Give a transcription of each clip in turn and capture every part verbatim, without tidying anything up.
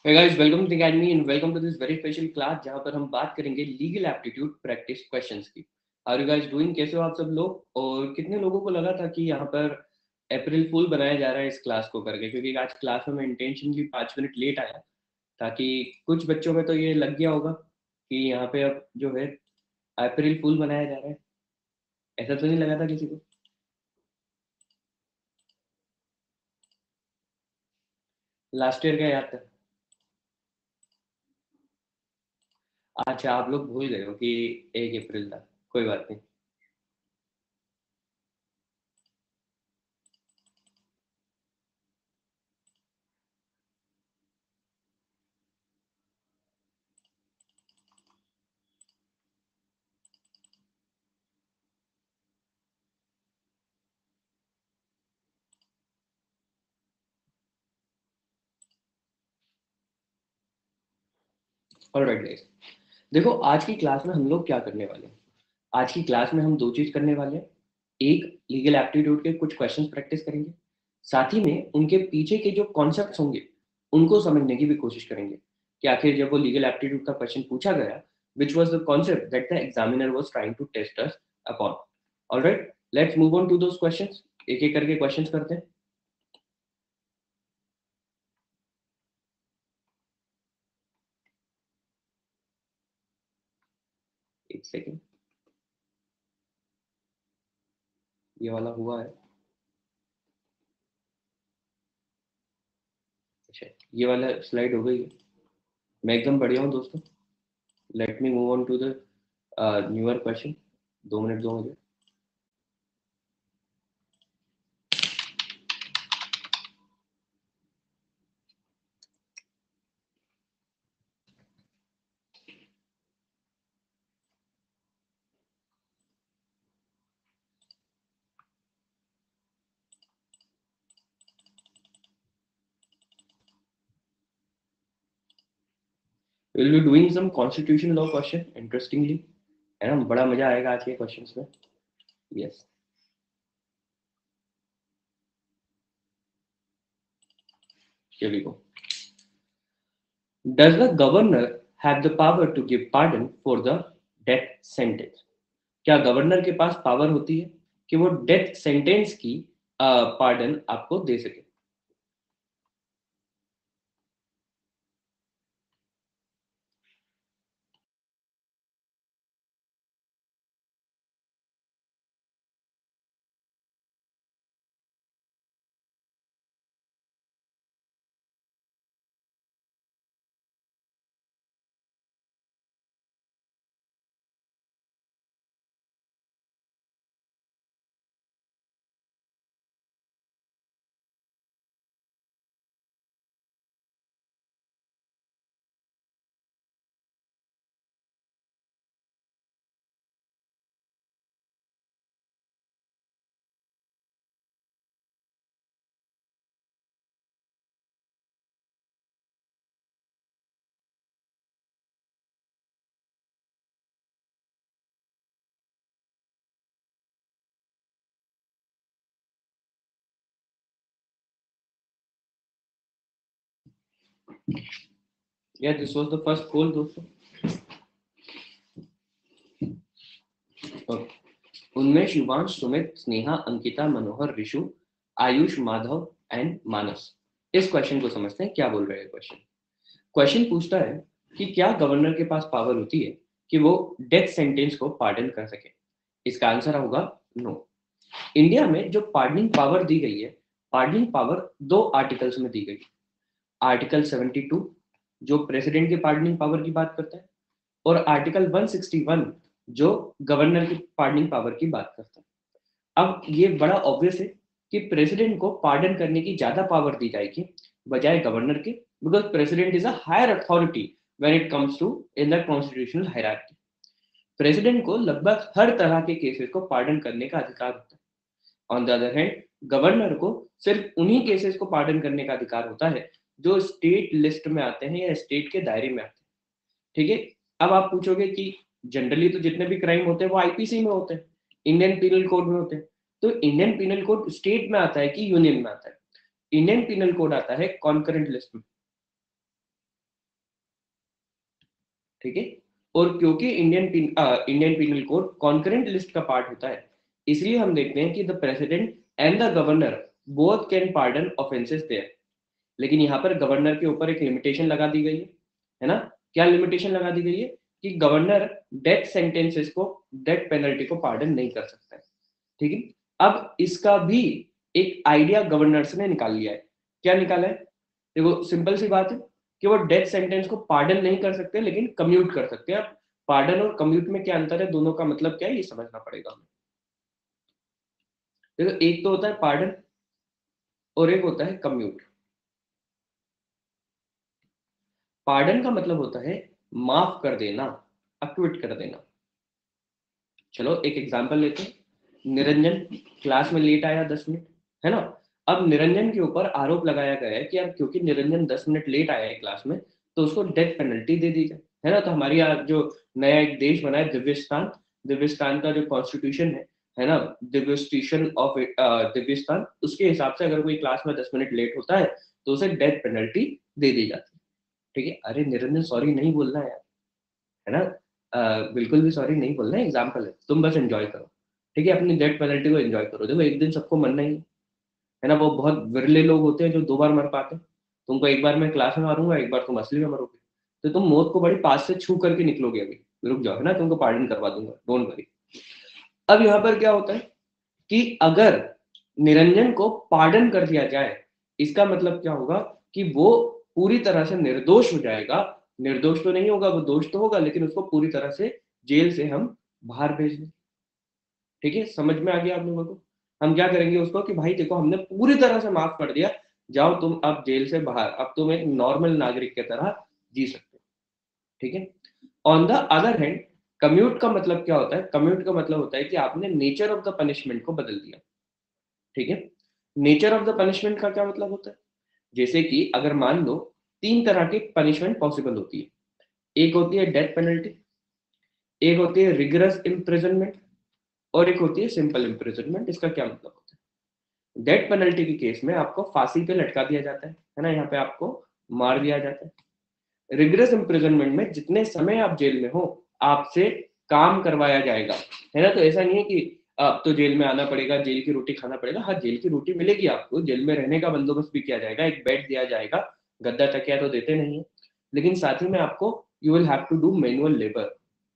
Hey guys, welcome to the academy and welcome to this very special class जहाँ पर हम बात करेंगे लीगल एप्टीट्यूड प्रैक्टिस क्वेश्चंस की। How are you guys doing? कैसे हो आप सब लोग? और कितने लोगों को लगा था कि यहाँ पर अप्रैल फूल बनाया जा रहा है इस क्लास को करके, क्योंकि आज क्लास में मैं इंटेंशनली पाँच मिनट लेट आया ताकि कुछ बच्चों में तो ये लग गया होगा कि यहाँ पे अब जो है अप्रैल फूल बनाया जा रहा है। ऐसा तो नहीं लगा था किसी को? लास्ट ईयर का याद था? अच्छा, आप लोग भूल गए हो कि एक अप्रैल था। कोई बात नहीं। ऑलराइट गाइस, देखो आज की क्लास में हम लोग क्या करने वाले हैं। आज की क्लास में हम दो चीज करने वाले हैं। एक, लीगल एप्टीट्यूड के कुछ क्वेश्चंस प्रैक्टिस करेंगे, साथ ही में उनके पीछे के जो कॉन्सेप्ट्स होंगे उनको समझने की भी कोशिश करेंगे कि आखिर जब वो लीगल एप्टीट्यूड का क्वेश्चन पूछा गया, which was the concept that the examiner was trying to test us upon. Alright, let's move on to those questions. एक एक करके क्वेश्चंस करते हैं। एक सेकेंड, ये वाला हुआ है। अच्छा, ये वाला स्लाइड हो गई है। मैं एकदम बढ़िया हूँ दोस्तों। Let me move on to the newer question. दो मिनट दो मुझे। Will be doing some constitution law question interestingly, है ना? बड़ा मजा आएगा आज के क्वेश्चंस में। Yes, here we go. Does the governor have the power to give pardon for the death sentence? क्या गवर्नर के पास पावर होती है कि वो डेथ सेंटेंस की पार्डन आपको दे सके? या this was the first goal दोस्तों। Okay. उन्मेष, युवांश, सुमित, स्नेहा, अंकिता, मनोहर, ऋषु, आयुष, माधव एंड मानस। इस क्वेश्चन को समझते हैं, क्या बोल रहे हैं क्वेश्चन। क्वेश्चन पूछता है कि क्या गवर्नर के पास पावर होती है कि वो डेथ सेंटेंस को पार्डन कर सके। इसका आंसर होगा नो। इंडिया में जो पार्डनिंग पावर दी गई है, पार्डनिंग पावर दो आर्टिकल्स में दी गई। आर्टिकल सेवेंटी टू जो प्रेसिडेंट के पार्डनिंग पावर की बात करता है, और आर्टिकल वन सिक्सटी वन जो गवर्नर की पार्डनिंग पावर की बात करता है। अब ये बड़ा ऑब्वियस है कि प्रेसिडेंट को पार्डन करने की ज्यादा पावर दी जाएगी बजाय गवर्नर के, because president is a higher authority when it comes to in the constitutional hierarchy. President को लगभग हर तरह के केसेस को पार्डन करने का अधिकार होता है। On the other hand, governor को सिर्फ उन्हीं केसेस को पार्डन करने का अधिकार होता है जो स्टेट लिस्ट में आते हैं या स्टेट के दायरे में आते हैं। ठीक है। अब आप पूछोगे कि जनरली तो जितने भी क्राइम होते हैं वो आईपीसी में होते हैं, इंडियन पिनल कोड में होते हैं। तो इंडियन पिनल कोड स्टेट में आता है कि यूनियन में आता है? इंडियन पिनल कोड आता है कॉन्करेंट लिस्ट में। ठीक है। और क्योंकि Indian Indian penal code concurrent list का पार्ट होता है, इसलिए हम देखते हैं कि the president and the governor both can pardon offences there. लेकिन यहाँ पर गवर्नर के ऊपर एक लिमिटेशन लगा दी गई है है ना। क्या लिमिटेशन लगा दी गई है कि गवर्नर डेथ सेंटेंसेस को, डेथ पेनल्टी को पार्डन नहीं कर सकता है। ठीक है। अब इसका भी एक आइडिया गवर्नर्स ने निकाल लिया है। क्या निकाला है? देखो सिंपल सी बात है कि वो डेथ सेंटेंस को पार्डन नहीं कर सकते लेकिन कम्यूट कर सकते हैं। अब पार्डन और कम्यूट में क्या अंतर है, दोनों का मतलब क्या है, ये समझना पड़ेगा हमें। देखो एक तो होता है पार्डन और एक होता है कम्यूट। पार्डन का मतलब होता है माफ कर देना, अक्विट कर देना। चलो एक एग्जांपल लेते हैं। निरंजन क्लास में लेट आया दस मिनट, है ना। अब निरंजन के ऊपर आरोप लगाया गया है कि यार क्योंकि निरंजन दस मिनट लेट आया है क्लास में, तो उसको डेथ पेनल्टी दे दी जाए, है ना। तो हमारी यहाँ जो नया एक देश बना है दिव्यस्तान, दिव्यस्तान का जो कॉन्स्टिट्यूशन है है ना, दिव्यस्टिशन ऑफ दिव्यस्तान, उसके हिसाब से अगर कोई क्लास में दस मिनट लेट होता है तो उसे डेथ पेनल्टी दे दी जाती है। ठीक है। अरे निरंजन सॉरी नहीं बोलना है यार, है ना। अ, बिल्कुल भी सॉरी नहीं बोलना है, एग्जाम्पल है, तुम बस एंजॉय करो। ठीक है, अपनी डेथ पेनल्टी को एंजॉय करो। देखो एक दिन सबको मरना ही है है ना। वो बहुत विरले लोग होते हैं जो दो बार मर पाते हैं। तुमको एक बार मैं क्लास में मारूंगा, एक बार तुम असली में मरोगे, तो तुम मौत को बड़ी पास से छू करके निकलोगे। अभी रुक जाओ, है ना, तुमको पार्डन करवा दूंगा, डोंट वरी। अब यहाँ पर क्या होता है कि अगर निरंजन को पार्डन कर दिया जाए, इसका मतलब क्या होगा कि वो पूरी तरह से निर्दोष हो जाएगा। निर्दोष तो नहीं होगा, वो दोष तो होगा, लेकिन उसको पूरी तरह से जेल से हम बाहर भेज दें। ठीक है, समझ में आ गया आप लोगों को। हम क्या करेंगे उसको कि भाई देखो हमने पूरी तरह से माफ कर दिया, जाओ तुम अब जेल से बाहर, अब तुम एक नॉर्मल नागरिक की तरह जी सकते हो। ठीक है। On the other hand commute का मतलब क्या होता है? कम्यूट का मतलब होता है कि आपने नेचर ऑफ द पनिशमेंट को बदल दिया। ठीक है। नेचर ऑफ द पनिशमेंट का क्या मतलब होता है? जैसे कि अगर मान लो तीन तरह की पनिशमेंट पॉसिबल होती है। एक होती है डेथ पेनल्टी, एक होती है रिगरस इम्प्रिजनमेंट, और एक होती है सिंपल इम्प्रिजनमेंट। इसका क्या मतलब होता है? डेथ पेनल्टी के केस में आपको फांसी पे लटका दिया जाता है है ना, यहाँ पे आपको मार दिया जाता है। रिगरस इम्प्रिजनमेंट में जितने समय आप जेल में हो आपसे काम करवाया जाएगा, है ना। तो ऐसा नहीं है कि अब तो जेल में आना पड़ेगा, जेल की रोटी खाना पड़ेगा। हाँ जेल की रोटी मिलेगी आपको, जेल में रहने का बंदोबस्त भी किया जाएगा, एक बेड दिया जाएगा, गद्दा तकिया तो देते नहीं है, लेकिन साथ ही में आपको you will have to do manual labour.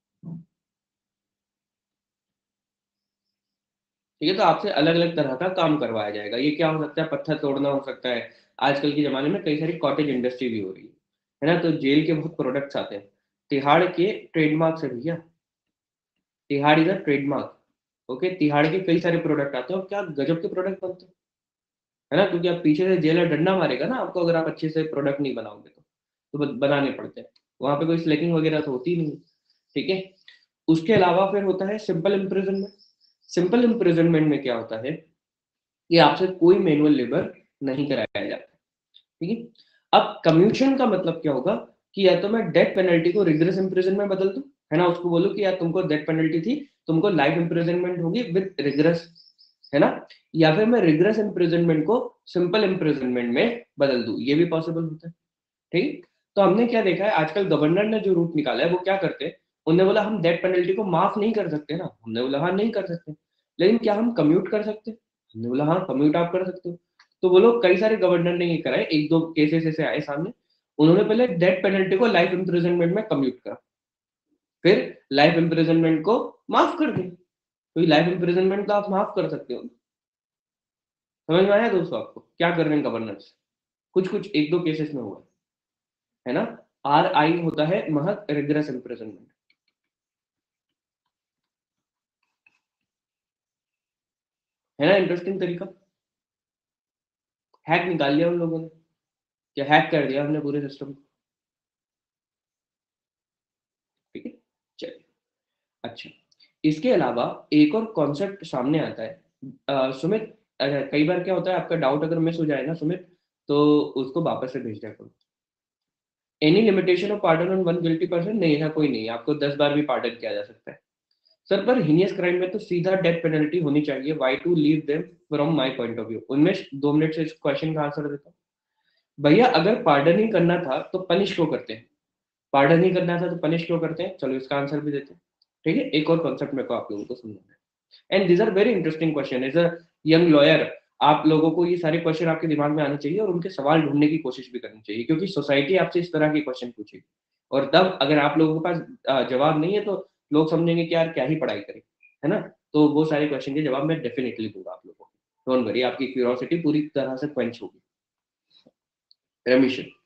ठीक है। तो आपसे अलग अलग तरह का काम करवाया जाएगा। ये क्या हो सकता है? पत्थर तोड़ना हो सकता है। आजकल के जमाने में कई सारी कॉटेज इंडस्ट्री भी हो रही है है ना। तो जेल के बहुत प्रोडक्ट्स आते हैं। तिहाड़ के ट्रेडमार्क से भैया, Tihar is a trademark. Okay, Tihar के कई सारे प्रोडक्ट आते हैं और क्या गजब के प्रोडक्ट बनते हैं, है ना। क्योंकि आप पीछे से जेलर डंडा मारेगा ना आपको अगर आप अच्छे से प्रोडक्ट नहीं बनाओगे तो तो ब- बनाने पड़ते हैं। वहां पे कोई स्लैकिंग वगैरह तो होती नहीं। ठीक है। उसके अलावा फिर होता है सिंपल इम्प्रिजनमेंट। सिंपल इम्प्रिजनमेंट में क्या होता है कि आपसे कोई मैनुअल लेबर नहीं कराया जाता। ठीक है। अब कम्यूशन का मतलब क्या होगा कि या तो मैं डेथ पेनल्टी को रिगरस इम्प्रिजन में बदल दूं, है ना, उसको बोलूं कि यार तुमको डेथ पेनल्टी थी, तुमको लाइफ इम्प्रिजनमेंट होगी विद रिगरस, है ना। या फिर मैं रिगरस इम्प्रिजनमेंट को सिंपल इम्प्रिजनमेंट में बदल दूं, ये भी पॉसिबल होता है। ठीक। तो हमने क्या देखा है, आजकल गवर्नर ने जो रूट निकाला है वो क्या करते हैं, उन्होंने बोला हम डेथ पेनल्टी को माफ नहीं कर सकते ना, हमने बोला हाँ नहीं कर सकते, लेकिन क्या हम कम्यूट कर सकते हैं? हमने बोला हाँ कम्यूट आप कर सकते हो। तो वो लोग कई सारे गवर्नर ने ये कराए, एक दो केसेस ऐसे आए सामने, उन्होंने पहले डेथ पेनल्टी को लाइफ इम्प्रिजनमेंट में कम्यूट करा, फिर लाइफ इम्प्रिजनमेंट को माफ कर दिया। तो लाइफ इम्प्रिजनमेंट तो आप माफ कर सकते हो। समझ में आया दोस्तों आपको क्या कर रहे हैं गवर्नर्स? कुछ कुछ एक दो केसेस में हुआ है ना। आर आई होता है महज रिग्रेस इम्प्रिजनमेंट, है ना। इंटरेस्टिंग तरीका, हैक निकाल लिया उन लोगों ने, क्या हैक कर दिया हमने पूरे सिस्टम को। ठीक है। चलिए। अच्छा, इसके अलावा एक और कॉन्सेप्ट सामने आता है। अ, सुमित, अ, कई बार क्या होता है आपका डाउट अगर मिस हो जाए ना सुमित, तो उसको वापस से भेज दिया करो। Any limitation of pardon on one guilty person? नहीं, ऐसा कोई नहीं है, आपको दस बार भी पार्डन किया जा सकता है। सर पर हीनियस क्राइम में तो सीधा डेथ पेनल्टी होनी चाहिए, why to leave them from my point of view. उनमें दो मिनट से इस क्वेश्चन का आंसर देता हूँ। भैया अगर पार्डन ही करना था तो पनिश क्यों करते हैं? पार्डन ही करना था तो पनिश क्यों करते हैं? चलो इसका आंसर भी देते हैं। ठीक है, एक और कॉन्सेप्ट मेरे को आप लोगों को समझना है, and these are very interesting question. As a young lawyer आप लोगों को ये सारे क्वेश्चन आपके दिमाग में आने चाहिए और उनके सवाल ढूंढने की कोशिश भी करनी चाहिए, क्योंकि सोसाइटी आपसे इस तरह के क्वेश्चन पूछेगी, और तब अगर आप लोगों के पास अ, जवाब नहीं है तो लोग समझेंगे कि यार क्या ही पढ़ाई करें, है ना? तो वो सारे क्वेश्चन के जवाब मैं डेफिनेटली दूंगा आप लोगों को, डोंट वरी, आपकी क्यूरियोसिटी पूरी तरह से क्वेंच होगी। रेमिशन,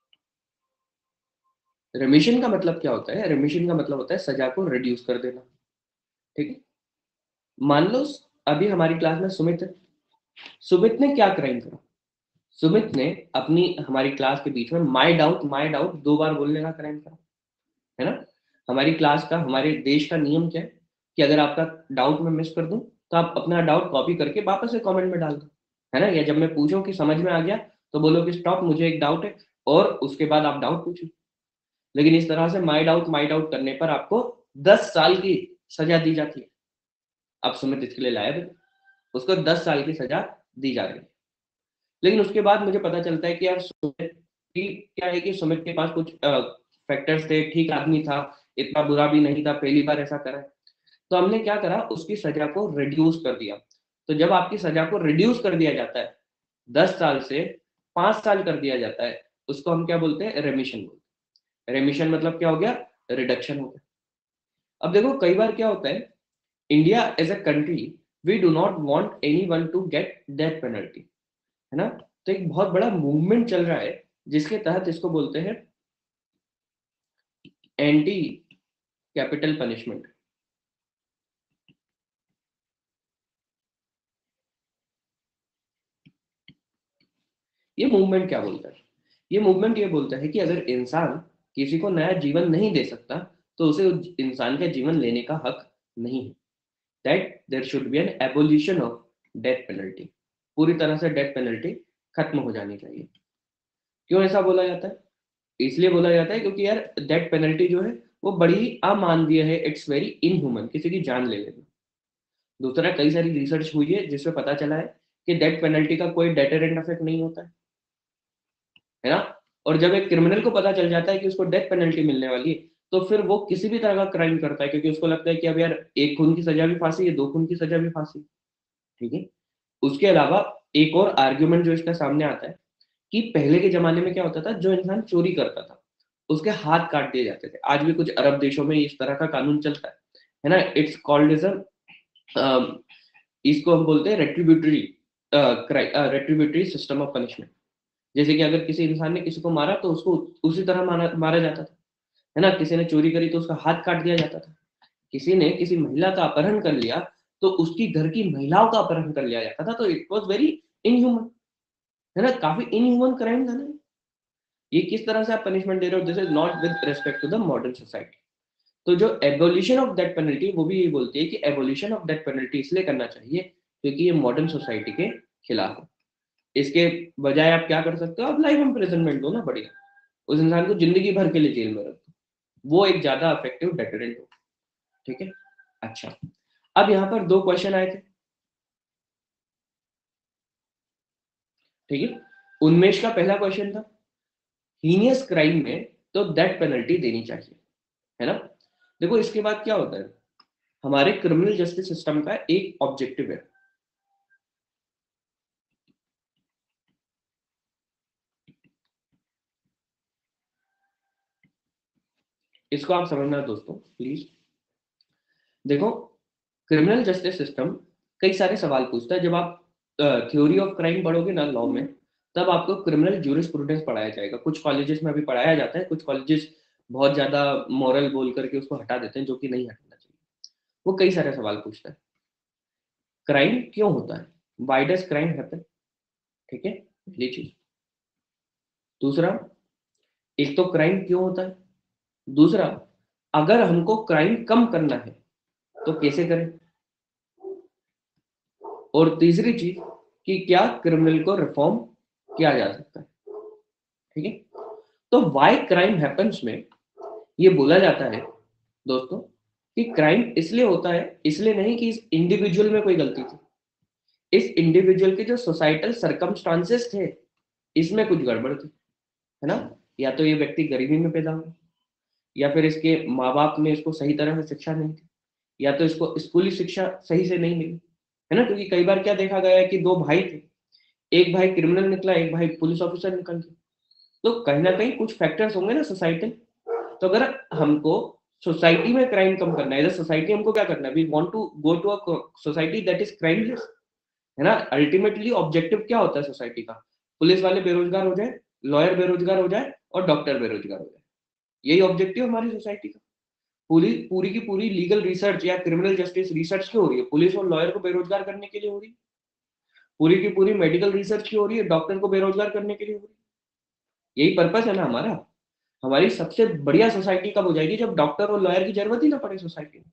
रेमिशन का मतलब क्या होता है? रेमिशन का मतलब होता है सजा को रिड्यूस कर देना। ठीक है, मान लो अभी हमारी क्लास में सुमित है। सुमित ने क्या क्राइम करा? सुमित ने अपनी हमारी क्लास के बीच में माई डाउट माई डाउट दो बार बोलने का क्राइम करा, है ना? हमारी क्लास का, हमारे देश का नियम क्या है कि अगर आपका डाउट मैं मिस कर दूं तो आप अपना डाउट कॉपी करके वापस से कमेंट में डाल दो, है ना? या जब मैं पूछूं कि समझ में आ गया तो बोलो कि स्टॉप, मुझे एक डाउट है, और उसके बाद आप डाउट पूछो। लेकिन इस तरह से माई डाउट माई डाउट करने पर आपको दस साल की सजा दी जाती है। अब सुमित इसके लिए लायक है, उसको दस साल की सजा दी जा रही है। लेकिन उसके बाद मुझे पता चलता है कि यार सुमित की क्या है कि सुमित के पास कुछ फैक्टर्स थे, ठीक आदमी था, इतना बुरा भी नहीं था, पहली बार ऐसा करा। तो हमने क्या करा, उसकी सजा को रिड्यूस कर दिया। तो जब आपकी सजा को रिड्यूस कर दिया जाता है, दस साल से पांच साल कर दिया जाता है, उसको हम क्या बोलते हैं? रेमिशन बोलते हैं। रेमिशन मतलब क्या हो गया? रिडक्शन हो गया। अब देखो कई बार क्या होता है, India as a country, we do not want anyone to get death penalty, है ना? तो एक बहुत बड़ा मूवमेंट चल रहा है जिसके तहत इसको बोलते हैं एंटी कैपिटल पनिशमेंट। ये मूवमेंट क्या बोलता है? ये मूवमेंट ये बोलता है कि अगर इंसान किसी को नया जीवन नहीं दे सकता तो उसे उस इंसान का जीवन लेने का हक नहीं है। That there should be an abolition of death penalty. पूरी तरह से डेथ पेनल्टी खत्म हो जानी चाहिए। क्यों ऐसा बोला जाता है? इसलिए बोला जाता है क्योंकि यार डेथ पेनल्टी जो है वो बड़ी अमानवीय है, इट्स वेरी इनह्यूमन, किसी की जान ले लेना। दूसरा, कई सारी रिसर्च हुई है जिसमें पता चला है कि डेथ पेनल्टी का कोई डेटरेंट इफेक्ट नहीं होता है है ना? और जब एक क्रिमिनल को पता चल जाता है कि उसको डेथ पेनल्टी मिलने वाली है, तो फिर वो किसी भी तरह का क्राइम करता है, क्योंकि उसको लगता है कि अब यार एक खून की सजा भी फांसी है, दो खून की सजा भी फांसी। ठीक है, उसके अलावा एक और आर्ग्यूमेंट जो इसका सामने आता है कि पहले के जमाने में क्या होता था, जो इंसान चोरी करता था उसके हाथ काट दिए जाते थे। आज भी कुछ अरब देशों में इस तरह का कानून चलता है है ना? इट्स कॉल्ड एज अ, इसको हम बोलते हैं retributory retributory system of punishment. जैसे कि अगर किसी इंसान ने किसी को मारा तो उसको उसी तरह मारा मारा जाता था, है ना? किसी ने चोरी करी तो उसका हाथ काट दिया जाता था। किसी ने किसी महिला का अपहरण कर लिया तो उसकी घर की महिलाओं का अपहरण कर लिया जाता था। तो इट वॉज वेरी इनह्यूमन, है ना? काफी इनह्यूमन क्राइम था ना। ये किस तरह से आप पनिशमेंट दे रहे हो? This is not with respect to the modern society. तो जो एबोल्यूशन ऑफ डेथ पेनल्टी, वो भी यही बोलती है कि एबोल्यूशन ऑफ डेथ पेनल्टी इसलिए करना चाहिए क्योंकि ये मॉडर्न सोसाइटी के खिलाफ है। इसके बजाय आप क्या कर सकते हो? आप लाइफ इम्प्रिजनमेंट दो ना, बढ़िया। उस इंसान को जिंदगी भर के लिए जेल में रख दो, वो एक ज्यादा इफेक्टिव डेटरेंट हो। ठीक है, अच्छा। अब यहाँ पर दो क्वेश्चन आए थे। ठीक है, उन्मेष का पहला क्वेश्चन था हीनियस क्राइम में तो डेथ पेनल्टी देनी चाहिए, है ना? देखो इसके बाद क्या होता है, हमारे क्रिमिनल जस्टिस सिस्टम का एक ऑब्जेक्टिव है। इसको आप समझना दोस्तों प्लीज। देखो, क्रिमिनल जस्टिस सिस्टम कई सारे सवाल पूछता है। जब आप थ्योरी ऑफ क्राइम पढ़ोगे ना लॉ में, तब आपको क्रिमिनल जूरिस्प्रूडेंस पढ़ाया जाएगा। कुछ कॉलेजेस में अभी पढ़ाया जाता है, कुछ कॉलेजेस बहुत ज्यादा मॉरल बोल करके उसको हटा देते हैं, जो कि नहीं हटाना चाहिए। वो कई सारे सवाल पूछता है। क्राइम क्यों होता है? Why does crime happen? ठीक है, पहली चीज। दूसरा, एक तो क्राइम क्यों होता है। दूसरा, अगर हमको क्राइम कम करना है तो कैसे करें। और तीसरी चीज कि क्या क्रिमिनल को रिफॉर्म किया जा सकता है। ठीक है, तो व्हाई क्राइम हैपेंस में ये बोला जाता है दोस्तों कि क्राइम इसलिए होता है, इसलिए नहीं कि इस इंडिविजुअल में कोई गलती थी। इस इंडिविजुअल के जो सोसाइटल सरकमस्टांसेस थे, इसमें कुछ गड़बड़ थी, है ना? या तो ये व्यक्ति गरीबी में पैदा हुआ, या फिर इसके माँ बाप में इसको सही तरह से शिक्षा नहीं थी, या तो इसको स्कूली शिक्षा सही से नहीं मिली, है ना? क्योंकि कई बार क्या देखा गया है कि दो भाई थे, एक भाई क्रिमिनल निकला, एक भाई पुलिस ऑफिसर निकल गया। तो कहीं ना कहीं कुछ फैक्टर्स होंगे ना सोसाइटी। तो अगर हमको सोसाइटी में क्राइम कम करना है, सोसाइटी हमको क्या करना है, we want to go to a society that is crimeless, है ना? अल्टीमेटली ऑब्जेक्टिव क्या होता है सोसाइटी का? पुलिस वाले बेरोजगार हो जाए, लॉयर बेरोजगार हो जाए और डॉक्टर बेरोजगार हो जाए। यही ऑब्जेक्टिव हमारी सोसाइटी का। पूरी पूरी की पूरी लीगल रिसर्च या क्रिमिनल जस्टिस रिसर्च क्यों हो रही है? पुलिस और लॉयर को बेरोजगार करने के लिए हो रही है। पूरी की पूरी मेडिकल रिसर्च क्यों हो रही है? डॉक्टर को बेरोजगार करने के लिए हो रही है। यही पर्पस है ना हमारा। हमारी सबसे बढ़िया सोसाइटी कब हो जाएगी? जब डॉक्टर और लॉयर की जरूरत ही ना पड़े सोसाइटी में,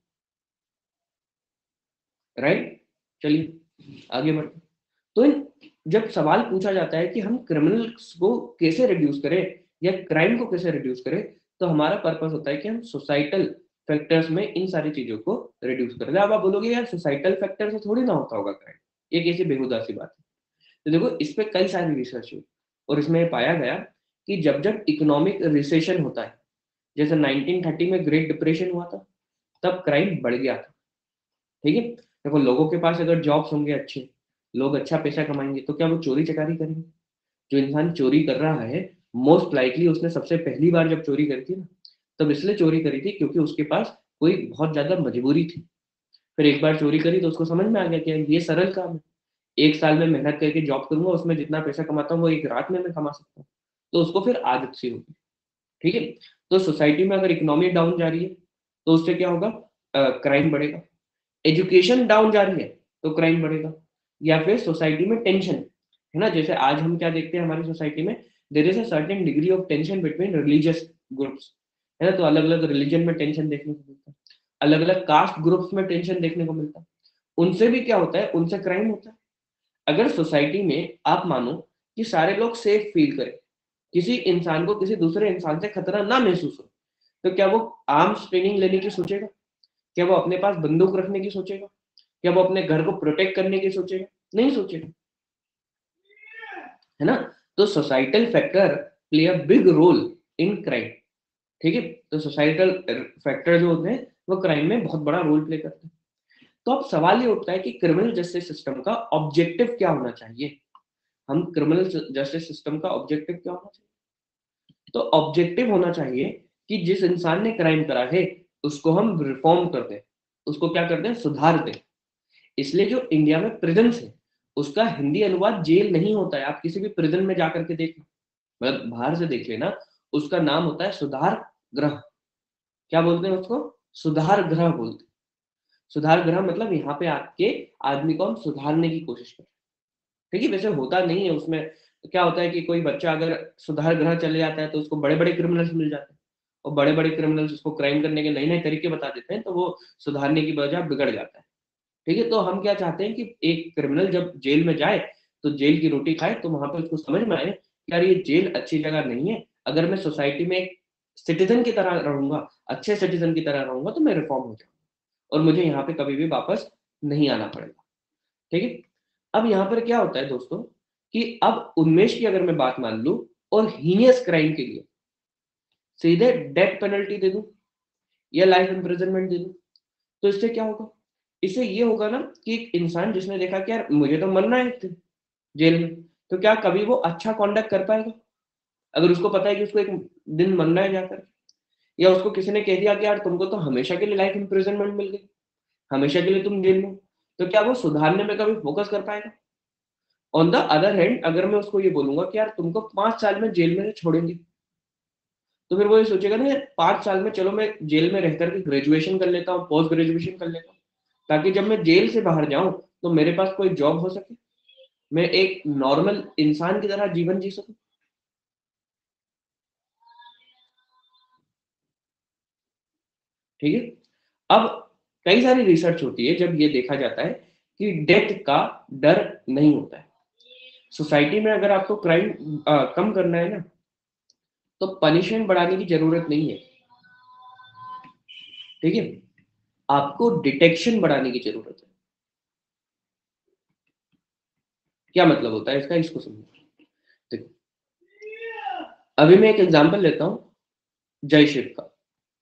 राइट? चलिए आगे बढ़ते। तो इन जब सवाल पूछा जाता है कि हम क्रिमिनल्स को कैसे रिड्यूस करें या क्राइम को कैसे रिड्यूस करें, तो हमारा पर्पस होता है कि हम सोसाइटल फैक्टर्स में इन सारी चीजों को रिड्यूस करें। अब आप बोलोगे यार सोसाइटल फैक्टर से थोड़ी ना होता होगा क्राइम, ये कैसी बेहुदा सी बात है। तो देखो इस पे कई सारी रिसर्च हुई और इसमें पाया गया कि जब जब इकोनॉमिक रिसेशन होता है, जैसे नाइनटीन थर्टी में ग्रेट डिप्रेशन हुआ था, तब क्राइम बढ़ गया था। ठीक है, देखो लोगों के पास अगर जॉब्स होंगे अच्छे, लोग अच्छा पैसा कमाएंगे, तो क्या वो चोरी चकारी करेंगे? जो इंसान चोरी कर रहा है, मोस्ट लाइकली उसने सबसे पहली बार जब चोरी करी थी ना, तब इसलिए चोरी करी थी क्योंकि उसके पास कोई बहुत ज्यादा मजबूरी थी। फिर एक बार चोरी करी तो उसको समझ में आ गया कि ये सरल काम है, एक साल में मेहनत करके जॉब करूंगा, उसमें जितना पैसा कमाता हूँ वो एक रात में मैं कमा सकता हूँ। तो उसको फिर आदत सी होगी। ठीक है, तो सोसाइटी में अगर इकोनॉमी डाउन जा रही है तो उससे क्या होगा? क्राइम बढ़ेगा। एजुकेशन डाउन जा रही है तो क्राइम बढ़ेगा। या फिर सोसाइटी में टेंशन, है ना? जैसे आज हम क्या देखते हैं हमारी सोसाइटी में, there is a certain degree of tension between religious groups, है ना? तो अलग अलग रिलीजन में टेंशन देखने को मिलता है, अलग अलग कास्ट ग्रुप्स में टेंशन देखने को मिलता है। उनसे भी क्या होता है? उनसे क्राइम होता है। अगर सोसाइटी में आप मानो कि सारे लोग सेफ फील करें, किसी इंसान को किसी दूसरे इंसान से खतरा ना महसूस हो, तो क्या वो आर्म्स ट्रेनिंग लेने की सोचेगा? क्या वो अपने पास बंदूक रखने की सोचेगा? क्या वो अपने घर को प्रोटेक्ट करने की सोचेगा? नहीं सोचेगा, है ना? तो societal factor play a big role in crime. ठीक है, तो सोसाइटल फैक्टर जो होते हैं वो क्राइम में बहुत बड़ा रोल प्ले करते हैं। तो अब सवाल ये उठता है कि क्रिमिनल जस्टिस सिस्टम का ऑब्जेक्टिव क्या होना चाहिए? हम क्रिमिनल जस्टिस सिस्टम का ऑब्जेक्टिव क्या होना चाहिए? तो ऑब्जेक्टिव होना चाहिए कि जिस इंसान ने क्राइम करा है उसको हम रिफॉर्म कर दें, उसको क्या कर दें? सुधार दें। इसलिए जो इंडिया में प्रिजन है उसका हिंदी अनुवाद जेल नहीं होता है। आप किसी भी प्रिजन में जाकर के देख, मतलब बाहर से देख लेना, उसका नाम होता है सुधार गृह। क्या बोलते हैं उसको? सुधार गृह बोलते हैं। सुधार गृह मतलब यहाँ पे आके आदमी को हम सुधारने की कोशिश करें। ठीक है, वैसे होता नहीं है उसमें। तो क्या होता है कि कोई बच्चा अगर सुधार गृह चले जाता है तो उसको बड़े बड़े क्रिमिनल्स मिल जाते हैं, और बड़े बड़े क्रिमिनल्स उसको क्राइम करने के नए नए तरीके बता देते हैं, तो वो सुधारने की बजाय बिगड़ जाता है। ठीक है, तो हम क्या चाहते हैं कि एक क्रिमिनल जब जेल में जाए तो जेल की रोटी खाए, तो वहां पे उसको समझ में आए कि यार ये जेल अच्छी जगह नहीं है। अगर मैं सोसाइटी में एक सिटीजन की तरह रहूंगा, अच्छे सिटीजन की तरह रहूंगा, तो मैं रिफॉर्म हो जाऊंगा और मुझे यहाँ पे कभी भी वापस नहीं आना पड़ेगा। ठीक है, अब यहाँ पर क्या होता है दोस्तों कि अब उन्मेष की अगर मैं बात मान लूं और हीनियस क्राइम के लिए सीधे डेथ पेनल्टी दे दूं या लाइफ इम्प्रिजनमेंट दे दूं, तो इससे क्या होगा? इससे ये होगा ना कि एक इंसान जिसने देखा कि यार मुझे तो मरना है एक दिन जेल में, तो क्या कभी वो अच्छा कॉन्डक्ट कर पाएगा? अगर उसको पता है कि उसको एक दिन मरना है जाकर, या उसको किसी ने कह दिया कि यार तुमको तो हमेशा के लिए लाइफ इम्प्रिजनमेंट मिल गई, हमेशा के लिए तुम जेल में हो, तो क्या वो सुधारने में कभी फोकस कर पाएगा? ऑन द अदर हैंड अगर मैं उसको ये बोलूंगा कि यार तुमको पांच साल में जेल में से छोड़ेंगे, तो फिर वो ये सोचेगा ना यार पांच साल में चलो मैं जेल में रहकर के ग्रेजुएशन कर लेता हूँ, पोस्ट ग्रेजुएशन कर लेता हूँ, ताकि जब मैं जेल से बाहर जाऊं तो मेरे पास कोई जॉब हो सके, मैं एक नॉर्मल इंसान की तरह जीवन जी सकूं। ठीक है, अब कई सारी रिसर्च होती है जब ये देखा जाता है कि डेथ का डर नहीं होता है। सोसाइटी में अगर आपको क्राइम कम करना है ना, तो पनिशमेंट बढ़ाने की जरूरत नहीं है। ठीक है, आपको डिटेक्शन बढ़ाने की जरूरत है। क्या मतलब होता है इसका, इसको समझो। देखो, अभी मैं एक एग्जांपल लेता हूँ जय शिव का।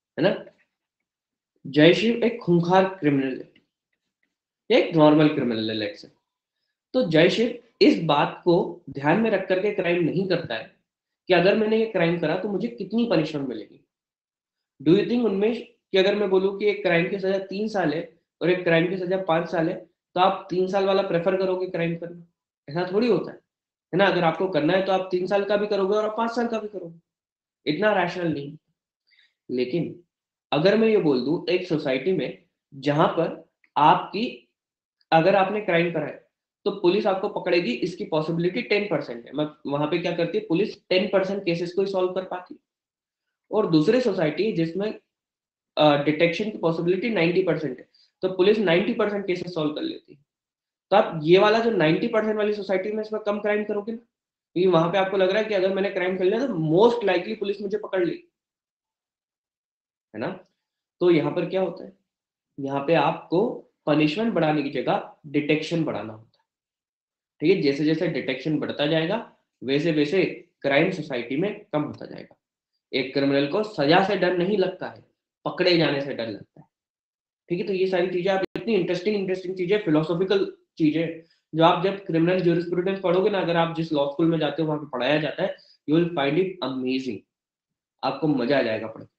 है ना। जय शिव एक खूंखार क्रिमिनल है, एक नॉर्मल क्रिमिनल है लेट्स से। तो जय शिव इस बात को ध्यान में रख करके क्राइम नहीं करता है कि अगर मैंने ये क्राइम करा तो मुझे कितनी पनिशमेंट मिलेगी। डू यू थिंक उनमें कि अगर मैं बोलूँ कि एक क्राइम की सजा तीन साल है और एक क्राइम की सजा पांच साल है, तो आप तीन साल वाला प्रेफर करोगे क्राइम करना? ऐसा थोड़ी होता है है ना। अगर आपको करना है तो आप तीन साल का भी करोगे और आप पांच साल का भी करोगे। इतना रैशनल नहीं। लेकिन अगर मैं ये बोल दूं एक सोसाइटी में जहां पर आपकी, अगर आपने क्राइम करा है तो पुलिस आपको पकड़ेगी, इसकी पॉसिबिलिटी टेन परसेंट है। मतलब वहां पे क्या करती है पुलिस, टेन परसेंट केसेस को ही सॉल्व कर पाती है। और दूसरी सोसाइटी जिसमें डिटेक्शन की पॉसिबिलिटी नाइन्टी परसेंट है, तो police ninety percent cases solve कर लेती है। तो आप ये वाला जो नाइन्टी परसेंट वाली सोसाइटी में इसमें कम क्राइम करोगे ना, क्योंकि वहां पे आपको लग रहा है कि अगर मैंने क्राइम कर लिया तो मोस्ट लाइकली पुलिस मुझे पकड़ लेगी, है ना। तो यहाँ पर क्या होता है, यहाँ पे आपको पनिशमेंट बढ़ाने की जगह डिटेक्शन बढ़ाना होता है। ठीक है, जैसे जैसे डिटेक्शन बढ़ता जाएगा वैसे वैसे क्राइम सोसाइटी में कम होता जाएगा। एक क्रिमिनल को सजा से डर नहीं लगता है, पकड़े जाने से डर लगता है। ठीक है, तो ये सारी चीजें आप इतनी इंटरेस्टिंग इंटरेस्टिंग चीजें, फिलोसॉफिकल चीजें, जो आप जब क्रिमिनल ज्यूरिस्प्रूडेंस पढ़ोगे ना, अगर आप जिस लॉ स्कूल में जाते हो वहां पे पढ़ाया जाता है, you will find it amazing. आपको मजा आ जाएगा पढ़।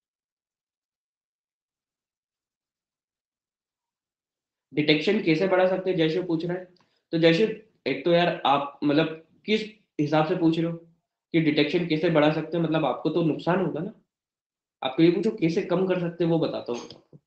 डिटेक्शन कैसे बढ़ा सकते हैं जैसे पूछ रहे हैं, तो जैसे एक तो यार आप मतलब किस हिसाब से पूछ रहे हो कि डिटेक्शन कैसे बढ़ा सकते हैं, मतलब आपको तो नुकसान होगा ना। आपको ये पूछो कैसे कम कर सकते हैं, वो बताता हूँ आपको।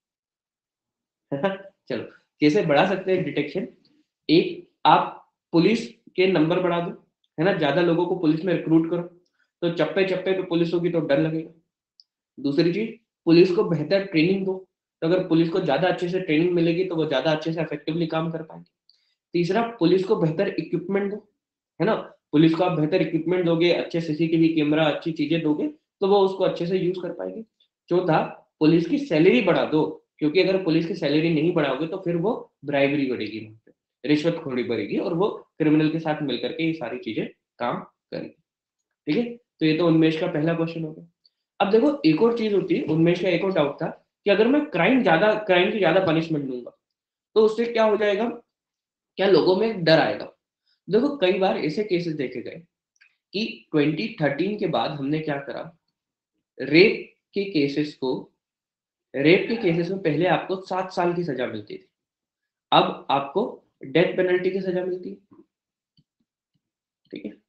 चलो, कैसे बढ़ा सकते हैं डिटेक्शन। एक, आप पुलिस के नंबर बढ़ा दो, है ना, ज्यादा लोगों को पुलिस में रिक्रूट करो, तो चप्पे चप्पे पे पुलिस होगी तो डर लगेगा। दूसरी चीज, पुलिस को बेहतर ट्रेनिंग दो, तो अगर पुलिस को ज्यादा अच्छे से ट्रेनिंग मिलेगी तो वो ज्यादा अच्छे से इफेक्टिवली काम कर पाएंगे। तीसरा, पुलिस को बेहतर इक्विपमेंट दो, है ना। पुलिस को आप बेहतर इक्विपमेंट दोगे, अच्छे सीसीटीवी कैमरा, अच्छी चीजें दोगे, तो वो उसको अच्छे से यूज कर पाएगी। चौथा, पुलिस की सैलरी बढ़ा दो, क्योंकि अगर पुलिस की सैलरी नहीं बढ़ाओगे तो फिर वो ब्राइबरी बढ़ेगी, वहाँ पे रिश्वतखोरी बढ़ेगी और वो क्रिमिनल के साथ मिलकर के ये सारी चीजें काम करेंगे। ठीक है, तो ये तो उन्मेष का पहला क्वेश्चन हो गया। अब देखो एक और चीज होती है, उन्मेष का एक और डाउट था कि अगर मैं क्राइम ज्यादा क्राइम की ज्यादा पनिशमेंट दूंगा तो उससे क्या हो जाएगा, क्या लोगों में डर आएगा। देखो कई बार ऐसे केसेस देखे गए कि ट्वेंटी थर्टीन के बाद हमने क्या करा, रेप के केसेस को, रेप के केसेस में पहले आपको सात साल की सजा मिलती थी, अब आपको डेथ पेनल्टी की सजा मिलती है। ठीक है,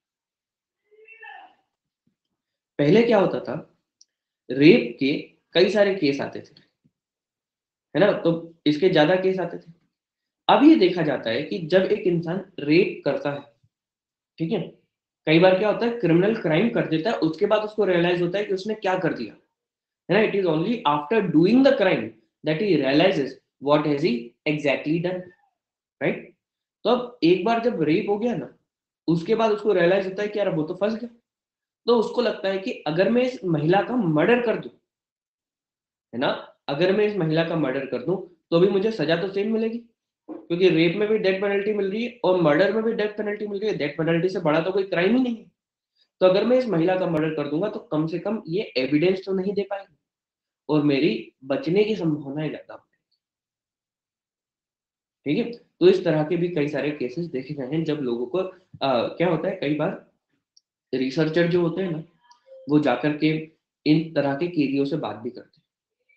पहले क्या होता था, रेप के कई सारे केस आते थे, है ना, तो इसके ज्यादा केस आते थे। अब ये देखा जाता है कि जब एक इंसान रेप करता है, ठीक है, कई बार क्या होता है क्रिमिनल क्राइम कर देता है, उसके बाद उसको रियलाइज होता है कि उसने क्या कर दिया, है ना। It is only after doing the crime that he realizes what has he exactly done, right. तो अब एक बार जब रेप हो गया ना, उसके बाद उसको रियलाइज होता है कि यार वो तो फंस गया। तो उसको लगता है कि अगर मैं इस महिला का मर्डर कर दूं, है ना, अगर मैं इस महिला का मर्डर कर दूं तो भी मुझे सजा तो सेम मिलेगी, क्योंकि रेप में भी डेथ पेनल्टी मिल रही है और मर्डर में भी डेथ पेनल्टी मिल रही है, डेथ पेनल्टी से बड़ा तो कोई क्राइम ही नहीं है। तो अगर मैं इस महिला का मर्डर कर दूंगा तो कम से कम ये एविडेंस तो नहीं दे पाएगी और मेरी बचने की संभावना ज्यादा होगी। ठीक है, तो इस तरह के भी कई सारे केसेस देखे गए हैं जब लोगों को आ, क्या होता है, कई बार रिसर्चर जो होते हैं ना, वो जाकर के इन तरह के कैदियों से बात भी करते हैं।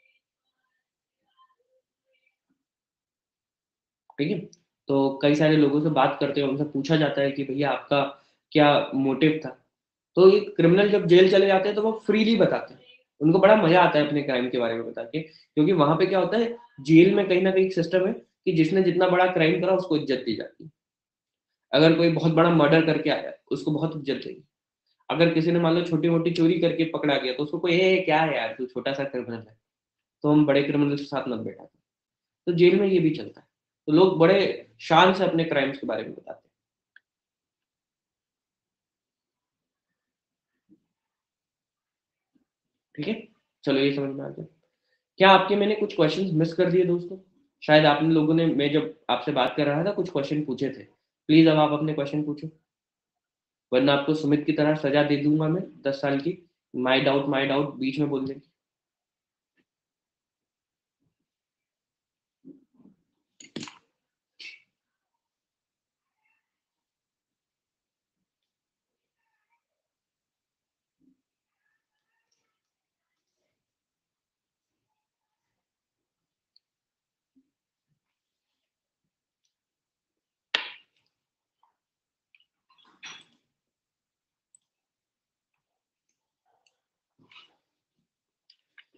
ठीक है, तो कई सारे लोगों से बात करते हैं, उनसे पूछा जाता है कि भैया आपका क्या मोटिव था। तो ये क्रिमिनल जब जेल चले जाते हैं तो वो फ्रीली बताते हैं, उनको बड़ा मजा आता है अपने क्राइम के बारे में बता के, क्योंकि वहां पे क्या होता है, जेल में कहीं ना कहीं सिस्टम है कि जिसने जितना बड़ा क्राइम करा उसको इज्जत दी जाती है। अगर कोई बहुत बड़ा मर्डर करके आया उसको बहुत इज्जत देगी। अगर किसी ने मान लो छोटी मोटी चोरी करके पकड़ा गया तो उसको कोई ए क्या है यार तू छोटा सा क्रिमिनल है, तो हम बड़े क्रिमिनल के साथ मत बैठा। तो जेल में ये भी चलता है, तो लोग बड़े शान से अपने क्राइम्स के बारे में बताते हैं। ठीक है, चलो ये समझ में आ गया। क्या आपके मैंने कुछ क्वेश्चंस मिस कर दिए दोस्तों? शायद आप लोगों ने, मैं जब आपसे बात कर रहा था कुछ क्वेश्चन पूछे थे, प्लीज अब आप अपने क्वेश्चन पूछो, वरना आपको सुमित की तरह सजा दे दूंगा मैं दस साल की। माई डाउट माई डाउट बीच में बोल देंगे।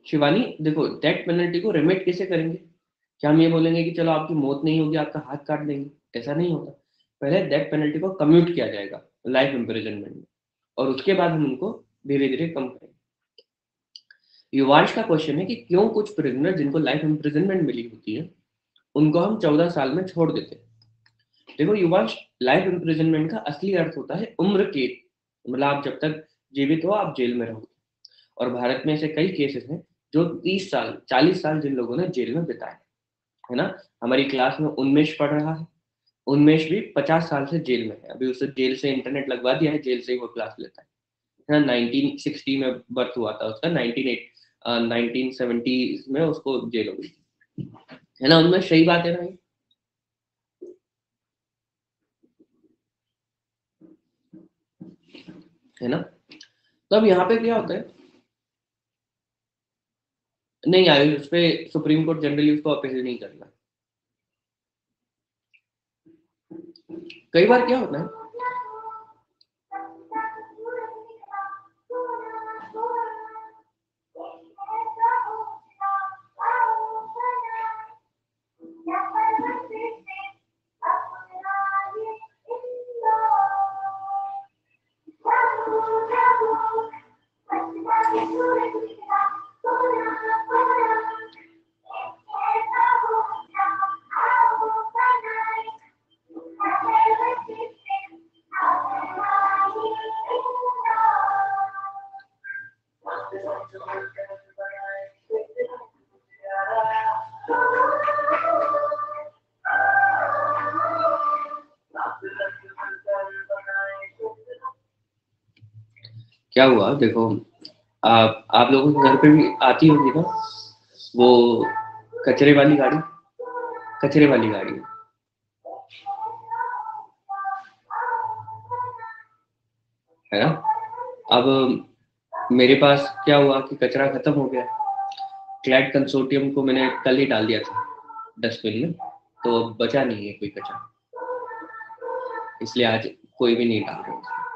शिवानी देखो, डेथ पेनल्टी को रिमिट कैसे करेंगे? क्या हम ये बोलेंगे कि चलो आपकी मौत नहीं होगी, आपका हाथ काट देंगे? ऐसा नहीं होता। पहले डेथ पेनल्टी को कम्यूट किया जाएगा लाइफ इम्प्रिजनमेंट में, और उसके बाद हम उनको धीरे धीरे कम करेंगे। युवांश का क्वेश्चन है कि क्यों कुछ प्रिजनर जिनको लाइफ इम्प्रिजनमेंट मिली होती है उनको हम चौदह साल में छोड़ देते हैं। देखो युवांश, लाइफ इम्प्रिजनमेंट का असली अर्थ होता है उम्र कैद। मतलब आप जब तक जीवित हो आप जेल में रहोगे। और भारत में ऐसे कई केसेस हैं जो तीस साल चालीस साल जिन लोगों ने जेल में बिताए, है ना। हमारी क्लास में उन्मेष पढ़ रहा है। उन्मेष भी पचास साल से जेल में है। अभी उसे जेल से इंटरनेट लगवा दिया है, जेल से ही वो क्लास लेता है है ना। नाइनटीन सिक्सटी में बर्थ हुआ था उसका, नाइनटीन एट नाइनटीन सेवेंटी में उसको जेल हो गई थी, है ना। उनमें सही बात है ना ये? है ना। तो अब यहाँ पे क्या होता है, नहीं आयुष, उस पे सुप्रीम कोर्ट जनरली उसको अपील नहीं करता। कई बार क्या होता है, क्या हुआ देखो, आप आप लोगों के घर पे भी आती होगी ना वो कचरे वाली गाड़ी, कचरे वाली गाड़ी, है ना। अब मेरे पास क्या हुआ कि कचरा खत्म हो गया। क्लैड कंसोर्टियम को मैंने कल ही डाल दिया था डस्टबिन में, तो अब बचा नहीं है कोई कचरा, इसलिए आज कोई भी नहीं डाल रहा है।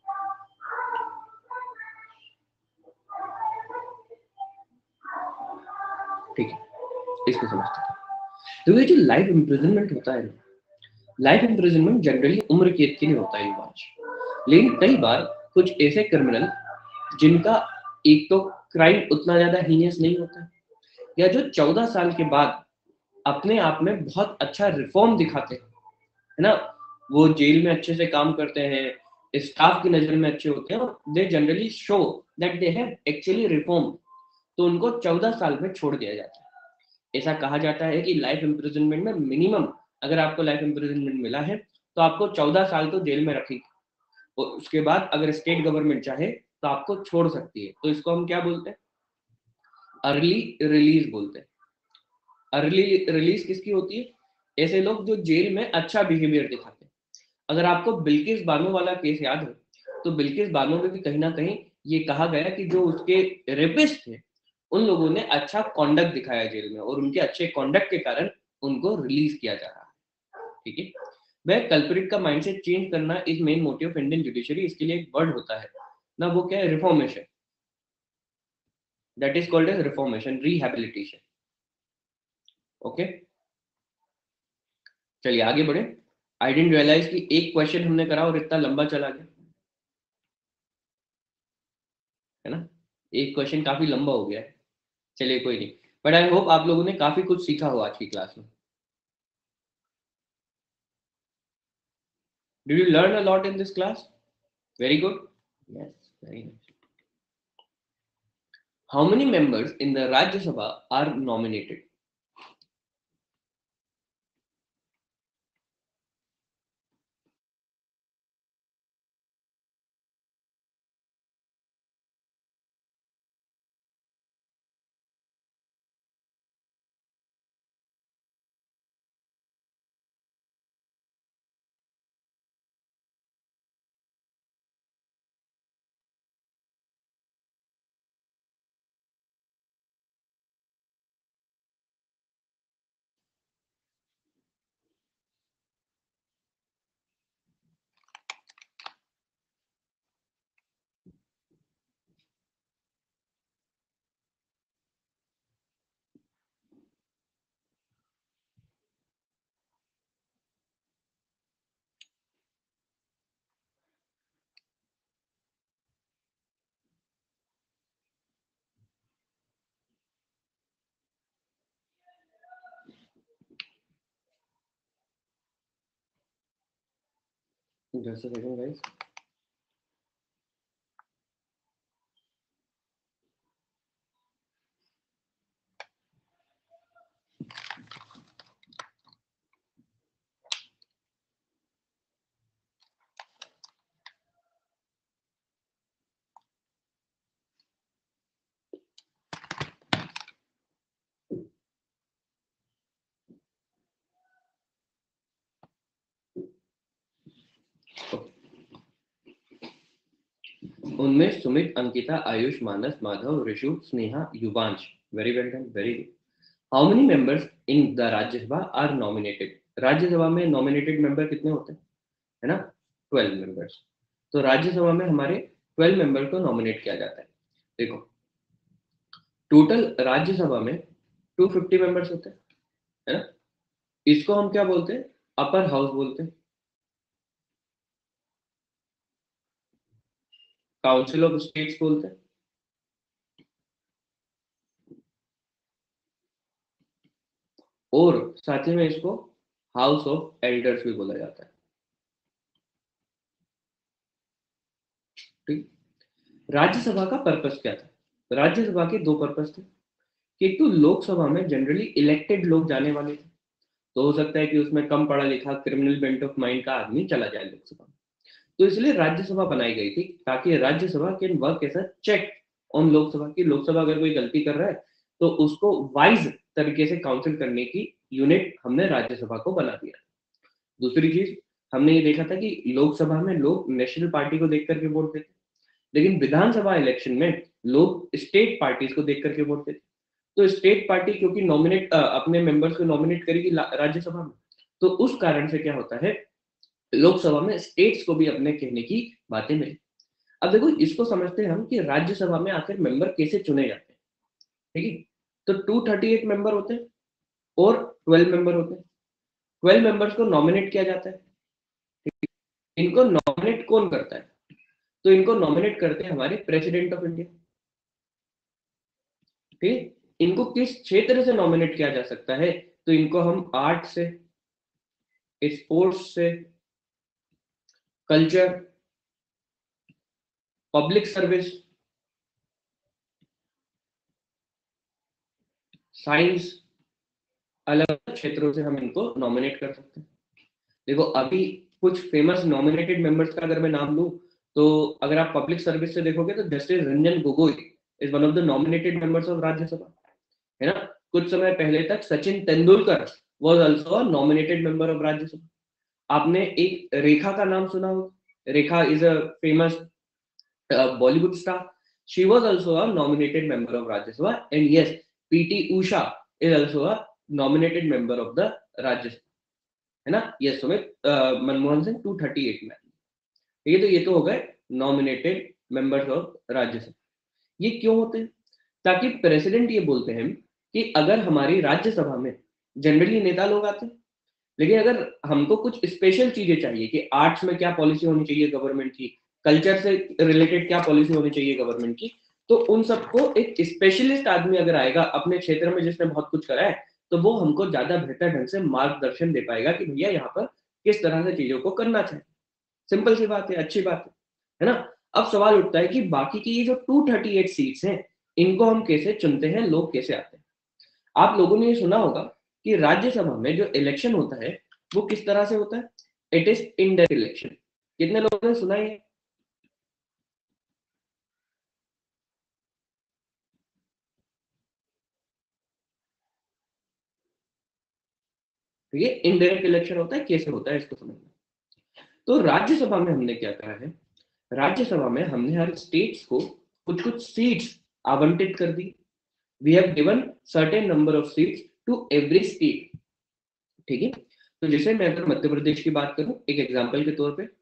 ठीक है, इसको समझते हैं। तो ये जो लाइफ इम्प्रिजनमेंट होता है ना, लाइफ इम्प्रिजनमेंट जनरली उम्र कैद के लिए होता है युवांश। लेकिन कई बार कुछ ऐसे क्रिमिनल जिनका एक तो क्राइम उतना ज्यादा हीनियस नहीं होता है, या जो चौदह साल के बाद अपने आप में बहुत अच्छा रिफॉर्म दिखाते हैं, है ना। वो जेल में अच्छे से काम करते हैं, स्टाफ की नजर में अच्छे होते हैं, और they generally show that they have actually reform, तो उनको चौदह साल में छोड़ दिया जाता है। ऐसा कहा जाता है कि लाइफ इम्प्रिजनमेंट में मिनिमम, अगर आपको लाइफ इम्प्रिजनमेंट मिला है तो आपको चौदह साल तो जेल में रखेगी, और उसके बाद अगर स्टेट गवर्नमेंट चाहे तो आपको छोड़ सकती है। तो इसको हम क्या बोलते हैं? अर्ली रिलीज बोलते हैं। अर्ली रिलीज किसकी होती है? ऐसे लोग जो जेल में अच्छा बिहेवियर दिखाते हैं। अगर आपको बिल्किस बानो वाला केस याद है, तो बिल्किस बानो में भी कहीं ना कहीं ये कहा गया कि जो उसके रेपिस्ट थे उन लोगों ने अच्छा कॉन्डक्ट दिखाया जेल में, और उनके अच्छे कॉन्डक्ट के कारण उनको रिलीज किया जा रहा है। ठीक है। वह कल्प्रिट का माइंडसेट चेंज करना is main motive of Indian judiciary. इसके लिए एक वर्ड होता है ना, वो क्या है? Reformation. That is called as reformation, rehabilitation. Okay, चलिए आगे बढ़े। आई डेंट रियलाइज कि एक क्वेश्चन हमने करा और इतना लंबा चला गया, है ना। एक क्वेश्चन काफी लंबा हो गया है। चलिए कोई नहीं, बट आई होप आप लोगों ने काफी कुछ सीखा हो आज की क्लास में। Did you learn a lot in this class? Very good. Yes, very nice. How many members in the Rajya Sabha are nominated? Just a second, guys. उनमें सुमित, अंकिता, आयुष, मानस, Madhav, Rishu, Sneha, Yuvansh. Very well done, very good. How many members in the Rajya Sabha are nominated? राज्य सभा में nominated member कितने होते हैं, है ना? Twelve members. तो राज्य सभा में हमारे ट्वेल्व मेंबर को नॉमिनेट किया जाता है. देखो, टोटल राज्यसभा में टू फिफ्टी मेंबर्स होते हैं, है ना? इसको हम क्या बोलते हैं? अपर हाउस बोलते हैं. काउंसिल ऑफ स्टेट्स बोलते हैं. और साथ ही में इसको हाउस ऑफ एल्डर्स भी बोला जाता है. ठीक. राज्यसभा का पर्पस क्या था? राज्यसभा के दो पर्पस थे कि एक तो लोकसभा में जनरली इलेक्टेड लोग जाने वाले थे, तो हो सकता है कि उसमें कम पढ़ा लिखा क्रिमिनल बेंट ऑफ माइंड का आदमी चला जाए लोकसभा में. तो इसलिए राज्यसभा बनाई गई थी ताकि Rajya Sabha can work as a check on Lok Sabha की लोकसभा अगर कोई गलती कर रहा है तो उसको वाइज तरीके से काउंसिल करने की यूनिट हमने राज्यसभा को बना दिया. दूसरी चीज, हमने ये देखा था कि लोकसभा में लोग नेशनल पार्टी को देख करके वोट देते, लेकिन विधानसभा इलेक्शन में लोग स्टेट पार्टीज को देख करके वोट देते. तो स्टेट पार्टी क्योंकि नॉमिनेट अपने मेंबर्स को नॉमिनेट करेगी राज्यसभा में, तो उस कारण से क्या होता है, लोकसभा में स्टेट्स को भी अपने कहने की बातें मिली. अब देखो, इसको समझते हैं हम कि राज्यसभा में आखिर मेंबर कैसे चुने जाते हैं. ठीक है, तो टू थर्टी एट मेंबर होते हैं और ट्वेल्व मेंबर होते हैं. ट्वेल्व मेंबर्स को नॉमिनेट किया जाता है. इनको नॉमिनेट कौन करता है? तो इनको नॉमिनेट करते हैं हमारे प्रेसिडेंट ऑफ इंडिया. ठीक. इनको किस क्षेत्र से नॉमिनेट किया जा सकता है? तो इनको हम आर्ट से, स्पोर्ट्स से, कल्चर, पब्लिक सर्विस, साइंस, अलग अलग क्षेत्रों से हम इनको नॉमिनेट कर सकते हैं. देखो, अभी कुछ फेमस नॉमिनेटेड मेंबर्स का अगर मैं नाम लूं, तो अगर आप पब्लिक सर्विस से देखोगे तो justice Ranjan Gogoi is one of the nominated members of Rajya Sabha, है ना? कुछ समय पहले तक Sachin Tendulkar was also a nominated member of Rajya Sabha. आपने एक रेखा का नाम सुना हो? Rekha is a famous Bollywood star. She was also a nominated member of Rajya Sabha. And yes, PT Usha is also a nominated member of the Rajya Sabha, है ना? Yes Sumit, Manmohan Singh to thirty eight में. ठीक है, तो ये तो हो गए नॉमिनेटेड मेंबर्स ऑफ राज्यसभा. ये क्यों होते हैं? ताकि प्रेसिडेंट ये बोलते हैं कि अगर हमारी राज्यसभा में जनरली नेता लोग आते हैं, लेकिन अगर हमको कुछ स्पेशल चीजें चाहिए कि आर्ट्स में क्या पॉलिसी होनी चाहिए गवर्नमेंट की, कल्चर से रिलेटेड क्या पॉलिसी होनी चाहिए गवर्नमेंट की, तो उन सबको एक स्पेशलिस्ट आदमी अगर आएगा अपने क्षेत्र में जिसने बहुत कुछ करा है, तो वो हमको ज्यादा बेहतर ढंग से मार्गदर्शन दे पाएगा कि भैया यहाँ पर किस तरह से चीजों को करना चाहिए. सिंपल सी बात है, अच्छी बात है है ना? अब सवाल उठता है कि बाकी की ये जो टू थर्टी एट सीट्स हैं, इनको हम कैसे चुनते हैं, लोग कैसे आते हैं? आप लोगों ने ये सुना होगा कि राज्यसभा में जो इलेक्शन होता है वो किस तरह से होता है? It is indirect election. कितने लोगों ने सुना है? ये इनडायरेक्ट इलेक्शन होता है. कैसे होता है इसको समझना. तो राज्यसभा में हमने क्या करा है, राज्यसभा में हमने हर स्टेट्स को कुछ कुछ सीट्स आवंटित कर दी. We have given certain number of seats to every state. ठीक है, तो जैसे मैं अगर मध्य प्रदेश की बात करूं एक एग्जांपल के तौर पे,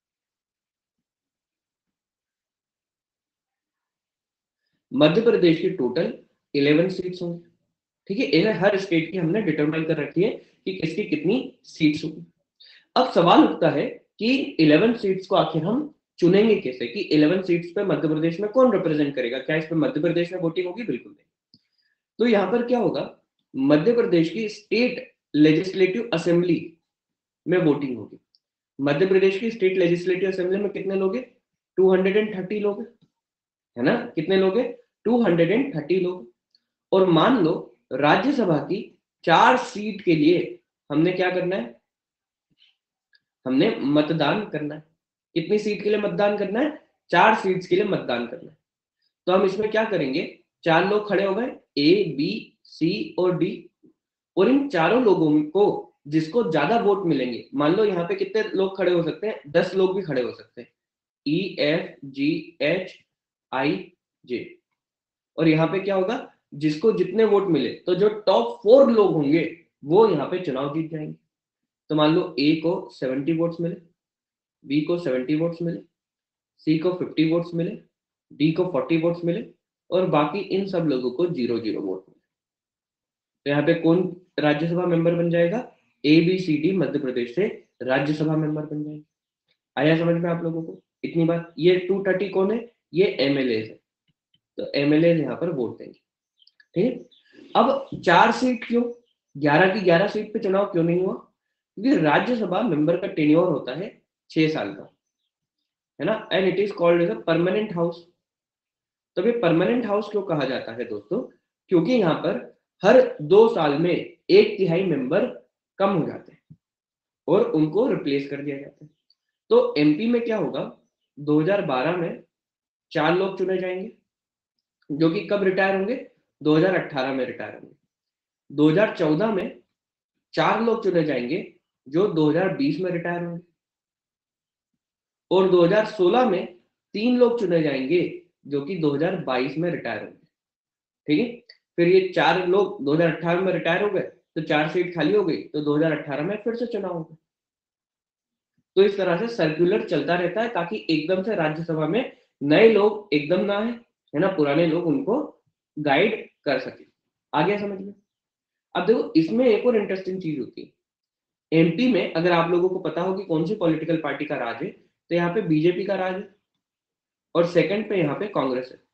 मध्य प्रदेश की टोटल इलेवन सीट्स होंगी. ठीक है, इन्हें हर स्टेट की हमने डिटरमाइन कर रखी है कि किसकी कितनी सीट्स होगी. अब सवाल उठता है कि इलेवन सीट्स को आखिर हम चुनेंगे कैसे, कि इलेवन सीट्स पे मध्य प्रदेश में कौन रिप्रेजेंट करेगा? क्या इस पे मध्य प्रदेश में वोटिंग होगी? बिल्कुल नहीं. तो यहां पर क्या होगा, मध्य प्रदेश की स्टेट लेजिस्लेटिव असेंबली में वोटिंग होगी. मध्य प्रदेश की स्टेट लेजिस्लेटिव असेंबली में कितने लोग हैं? टू हंड्रेड थर्टी लोग हैं, है ना? कितने लोग हैं? टू हंड्रेड थर्टी लोग। और मान लो राज्यसभा की चार सीट के लिए हमने क्या करना है? हमने मतदान करना है। कितनी सीट के लिए मतदान करना है? चार सीट्स के लिए मतदान करना है। तो हम इसमें क्या करेंगे? चार लोग खड़े हो गए, ए बी सी और डी, और इन चारों लोगों को जिसको ज्यादा वोट मिलेंगे, मान लो यहाँ पे कितने लोग खड़े हो सकते हैं? दस लोग भी खड़े हो सकते हैं, E F G H I जे। और यहाँ पे क्या होगा? जिसको जितने वोट मिले, तो जो टॉप फोर लोग होंगे वो यहाँ पे चुनाव जीत जाएंगे। तो मान लो ए को सेवेंटी वोट्स मिले, बी को सेवेंटी वोट्स मिले, सी को फिफ्टी वोट्स मिले, डी को फोर्टी वोट्स मिले, और बाकी इन सब लोगों को जीरो जीरो वोट मिले। तो यहाँ पे कौन राज्यसभा मेंबर बन जाएगा? ए बी सी डी मध्य प्रदेश से राज्यसभा मेंबर बन जाएंगे। आया समझ में आप लोगों को इतनी बात? ये टू थर्टी कौन है? ये एमएलए है। तो एमएलए यहाँ पर वोट देंगे, ठीक है? अब चार सीट क्यों? ग्यारह की ग्यारह सीट पे चुनाव क्यों नहीं हुआ? क्योंकि राज्यसभा मेंबर का टेन्योर होता है छह साल का, है ना? And it is called as a permanent house. तो ये परमानेंट हाउस क्यों कहा जाता है दोस्तों? क्योंकि यहाँ पर हर दो साल में एक तिहाई मेंबर कम हो जाते हैं और उनको रिप्लेस कर दिया जाता है। तो एमपी में क्या होगा? दो हज़ार बारह में चार लोग चुने जाएंगे जो कि कब रिटायर होंगे? दो हज़ार अठारह में रिटायर होंगे। दो हज़ार चौदह में चार लोग चुने जाएंगे जो दो हज़ार बीस में रिटायर होंगे, और दो हज़ार सोलह में तीन लोग चुने जाएंगे जो कि दो हज़ार बाईस में रिटायर होंगे, ठीक है? फिर ये चार लोग दो हज़ार अठारह में रिटायर हो गए, तो चार सीट खाली हो गई, तो दो हज़ार अठारह में फिर से चुनाव होगा। तो इस तरह से सर्कुलर चलता रहता है ताकि एकदम से राज्यसभा में नए लोग एकदम ना आए, है ना? पुराने लोग उनको गाइड कर सके। आ गया समझ में? अब देखो इसमें एक और इंटरेस्टिंग चीज होती है। एमपी में अगर आप लोगों को पता हो कि कौन सी पॉलिटिकल पार्टी का राज है, तो यहाँ पे बीजेपी का राज है, और सेकंड पे यहाँ पे कांग्रेस है,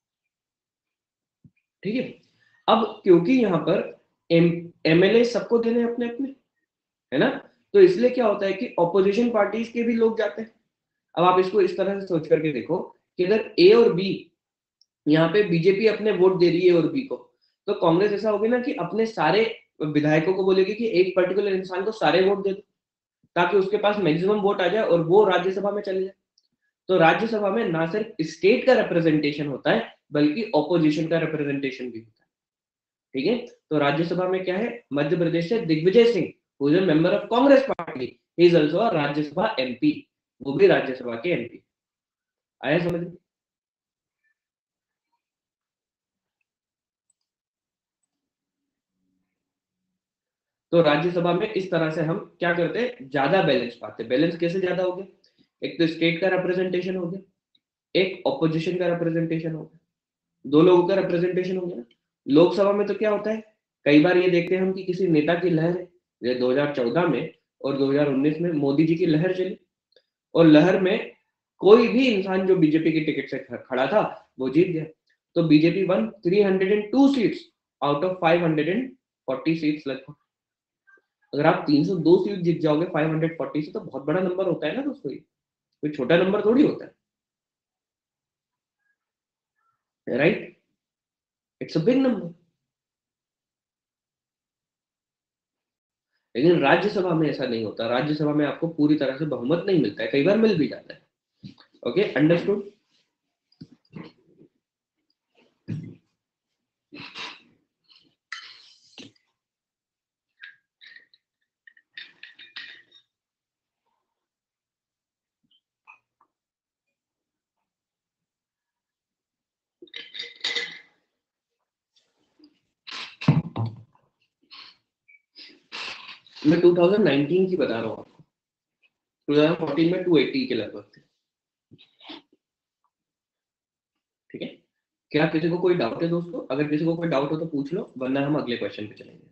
ठीक है? अब क्योंकि यहाँ पर एम एमएलए सबको देने अपने अपने, है ना? तो इसलिए क्या होता है कि ऑपोजिशन पार्टीज के भी लोग जाते हैं। अब आप इसको इस तरह से सोच करके देखो कि अगर ए और बी, यहाँ पे बीजेपी अपने वोट दे रही है और बी को, तो कांग्रेस ऐसा होगी ना कि अपने सारे विधायकों को बोलेगी कि एक पर्टिकुलर इंसान को सारे वोट दे दो ताकि उसके पास मैक्सिमम वोट आ जाए और वो राज्यसभा में चले जाए। तो राज्यसभा में ना सिर्फ स्टेट का रिप्रेजेंटेशन होता है बल्कि ऑपोजिशन का रिप्रेजेंटेशन भी होता है, ठीक है? तो राज्यसभा में क्या है? मध्य प्रदेश से Digvijaya Singh, who is a member of Congress party, he is also a Rajya Sabha MP, वो भी राज्यसभा के एमपी। आया समझ में? तो राज्यसभा में इस तरह से हम क्या करते हैं? ज्यादा बैलेंस पाते हैं। बैलेंस कैसे ज्यादा हो गया? एक तो स्टेट का रिप्रेजेंटेशन हो गया, एक ऑपोजिशन का रिप्रेजेंटेशन हो गया, दो लोगों का रिप्रेजेंटेशन हो गया ना। लोकसभा में तो क्या होता है? कई बार ये देखते हैं हम कि किसी नेता की लहर है, जैसे दो हज़ार चौदह में और दो हज़ार उन्नीस में मोदी जी की लहर चली, और लहर में कोई भी इंसान जो बीजेपी की टिकट से खड़ा था वो जीत गया। तो BJP one three hundred two seats out of five hundred forty seats लगभग। अगर आप तीन सौ दो सीट जीत जाओगे फाइव हंड्रेड फोर्टी से, तो बहुत बड़ा नंबर होता है ना दोस्तों, ये कोई छोटा नंबर थोड़ी होता है, right? It's a big number. लेकिन राज्यसभा में ऐसा नहीं होता। राज्यसभा में आपको पूरी तरह से बहुमत नहीं मिलता है, कई बार मिल भी जाता है। Okay, understood? मैं टू थाउज़ेंड नाइनटीन की बता रहा हूँ आपको। टू थाउज़ेंड फोर्टीन में टू एटी के लगभग थे, ठीक है? क्या किसी को कोई डाउट है दोस्तों? अगर किसी को कोई डाउट हो तो पूछ लो, वरना हम अगले क्वेश्चन पे चलेंगे।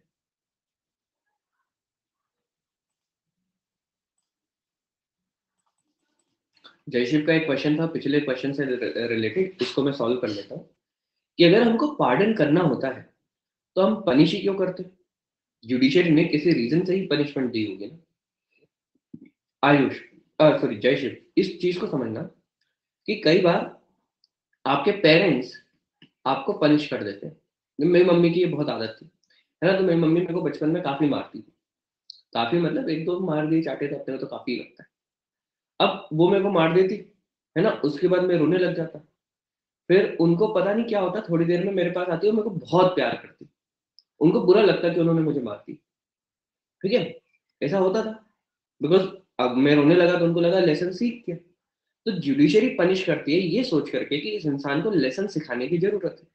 जयशिव का एक क्वेश्चन था पिछले क्वेश्चन से रिलेटेड, इसको मैं सॉल्व कर लेता हूँ कि अगर हमको पार्डन करना होता है तो हम पनिश ही क्यों करते? जुडिशियरी ने किसी रीजन से ही पनिशमेंट दी होगी ना। आयुष, सॉरी जयशिव, इस चीज को समझना कि कई बार आपके पेरेंट्स आपको पनिश कर देते हैं। मेरी मम्मी की ये बहुत आदत थी, है ना। तो मेरी मम्मी मेरे को बचपन में काफी मारती थी, काफी मतलब एक दो मार दिए चाटे तो अपने को तो काफी लगता है। अब वो मेरे को मार देती, है ना, उसके बाद मैं रोने लग जाता। फिर उनको पता नहीं क्या होता, थोड़ी देर में मेरे पास आती है और मेरे को बहुत प्यार करती। उनको बुरा लगता कि उन्होंने मुझे मार दी, ठीक है, ऐसा होता था। बिकॉज अब मैं रोने लगा तो उनको लगा लेसन सीख गया। तो जुडिशरी पनिश करती है ये सोच करके कि इस इंसान को लेसन सिखाने की जरूरत है।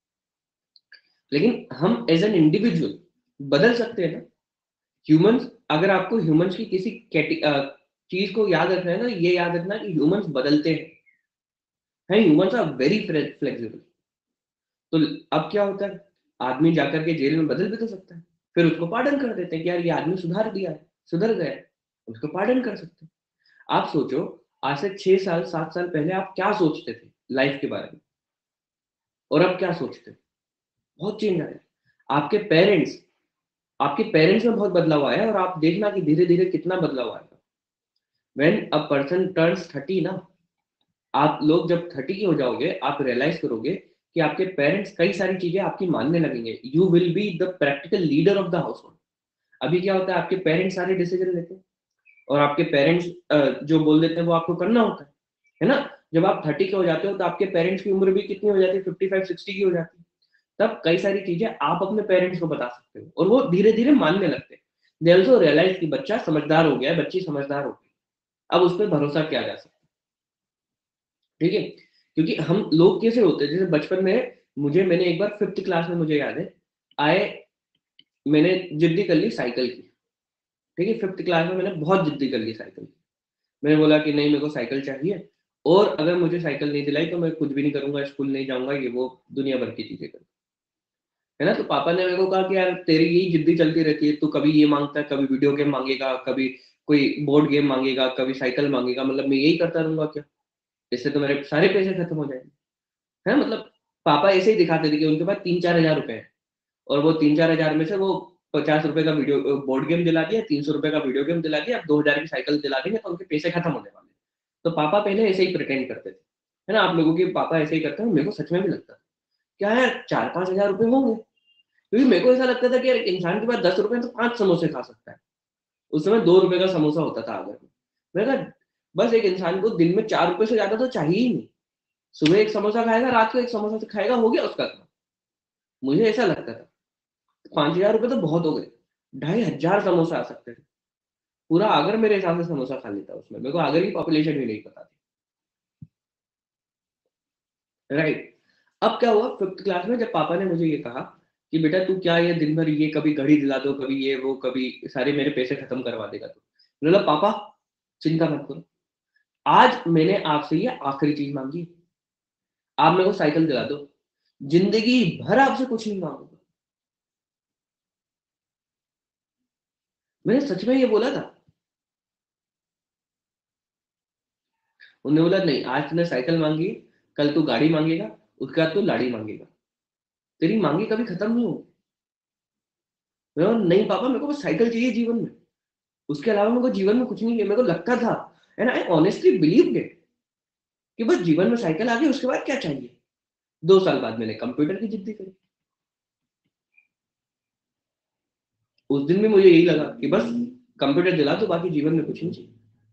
लेकिन हम एज एन इंडिविजुअल बदल सकते हैं ना। ह्यूमंस, अगर आपको ह्यूमंस की किसी चीज को याद रखना है ना, ये याद रखना कि ह्यूमंस बदलते हैं, ह्यूमंस आर वेरी फ्लेक्सिबल। तो अब क्या होता है, आदमी जाकर के जेल में बदल भी तो सकता है। फिर उसको पार्डन कर देते हैं कि यार ये आदमी सुधार दिया है, सुधर गया है, उसको पार्डन कर सकते हैं। आप सोचो, आज से छह साल सात साल पहले आप क्या सोचते थे लाइफ के बारे में, और अब क्या सोचते हो? बहुत चेंज आया है। आपके पेरेंट्स आपके पेरेंट्स में बहुत बदलाव आया है, और आप देखना कि धीरे धीरे कितना बदलाव आएगा। When a person turns thirty ना, आप लोग जब थर्टी के हो जाओगे, आप रियलाइज करोगे कि आपके पेरेंट्स कई सारी चीजें आपकी मानने लगेंगे। You will be the practical leader of the household. अभी क्या होता है, आपके पेरेंट्स सारे डिसीजन लेते हैं, और आपके पेरेंट्स जो बोल देते हैं वो आपको करना होता है है ना। जब आप थर्टी के हो जाते हो तो आपके पेरेंट्स की उम्र भी कितनी हो जाती है, फिफ्टी फाइव सिक्सटी की हो जाती है। तब कई सारी चीजें आप अपने पेरेंट्स को बता सकते हो, और वो धीरे धीरे मानने लगते हैं। दे ऑल्सो रियलाइज कि बच्चा समझदार हो गया है, बच्ची समझदार हो गई, अब उस पर भरोसा किया जा सकता है, ठीक है। क्योंकि हम लोग कैसे होते हैं, जैसे बचपन में मुझे, मैंने एक बार फिफ्थ क्लास में, मुझे याद है, आए, मैंने जिद्दी कर ली साइकिल की, ठीक है। फिफ्थ क्लास में मैंने बहुत जिद्दी कर ली साइकिल की। मैंने बोला कि नहीं, मेरे को साइकिल चाहिए, और अगर मुझे साइकिल नहीं दिलाई तो मैं कुछ भी नहीं करूंगा, स्कूल नहीं जाऊंगा, ये वो दुनिया भर की चीजें करूँ, है ना। तो पापा ने मेरे को कहा कि यार तेरी यही जिद्दी चलती रहती है, तू कभी ये मांगता है, कभी वीडियो गेम मांगेगा, कभी कोई बोर्ड गेम मांगेगा, कभी साइकिल मांगेगा, मतलब मैं यही करता रहूंगा क्या? इससे तो मेरे सारे पैसे खत्म हो जाएंगे, है ना। मतलब पापा ऐसे ही दिखाते थे कि उनके पास तीन चार हजार रुपए हैं, और वो तीन चार हजार में से वो पचास रुपए का वीडियो बोर्ड गेम दिला दिया, तीन सौ रुपए का वीडियो गेम दिला दिया, अब दो हजार की साइकिल दिला देंगे तो उनके पैसे खत्म होने वाले हैं। तो पापा पहले ऐसे ही प्रिटेंड करते थे, है ना। आप लोगों के पापा ऐसे ही करते हैं, मेरे को सच में भी लगता था क्या है, चार पांच हजार रुपए होंगे। क्योंकि मेरे को ऐसा लगता था कि यार एक इंसान के पास दस रुपए तो पांच समोसे खा सकता है। उस समय दो रुपए का समोसा होता था अगर, मैंने कहा बस एक इंसान को दिन में चार रुपए से ज्यादा तो चाहिए ही नहीं। सुबह एक समोसा खाएगा, रात को एक समोसा खाएगा, हो गया उसका काम। मुझे ऐसा लगता था पांच हजार रुपए तो बहुत हो गए, ढाई हजार समोसा आ सकते थे। पूरा आगर मेरे हिसाब से समोसा खा लेता उसमें, मेरे को आगर की पॉपुलेशन भी नहीं पता थी, राइट। अब क्या हुआ फिफ्थ क्लास में, जब पापा ने मुझे ये कहा कि बेटा तू क्या ये दिन भर ये कभी घड़ी दिला दो, कभी ये वो, कभी सारे मेरे पैसे खत्म करवा देगा तू। मैंने बोला पापा चिंता मत करो, आज मैंने आपसे ये आखिरी चीज मांगी, आप मेरे को साइकिल दिला दो, जिंदगी भर आपसे कुछ नहीं मांगूंगा। मैंने सच में ये बोला था। उन्होंने बोला नहीं, आज तूने साइकिल मांगी, कल तू गाड़ी मांगेगा, उसके बाद तू लाड़ी मांगेगा, तेरी मांगी कभी खत्म नहीं होगी। मैं बोला, नहीं पापा, मेरे को बस साइकिल चाहिए जीवन में, उसके अलावा मेरे को जीवन में कुछ नहीं है। मेरे को लगता था, and I honestly believe it, कि बस जीवन में साइकिल आ गई, उसके बाद क्या चाहिए। दो साल बाद मैंने कंप्यूटर की जिद्दी करी। उस दिन भी मुझे यही लगा कि बस कंप्यूटर दिला तो बाकी जीवन में कुछ नहीं चाहिए,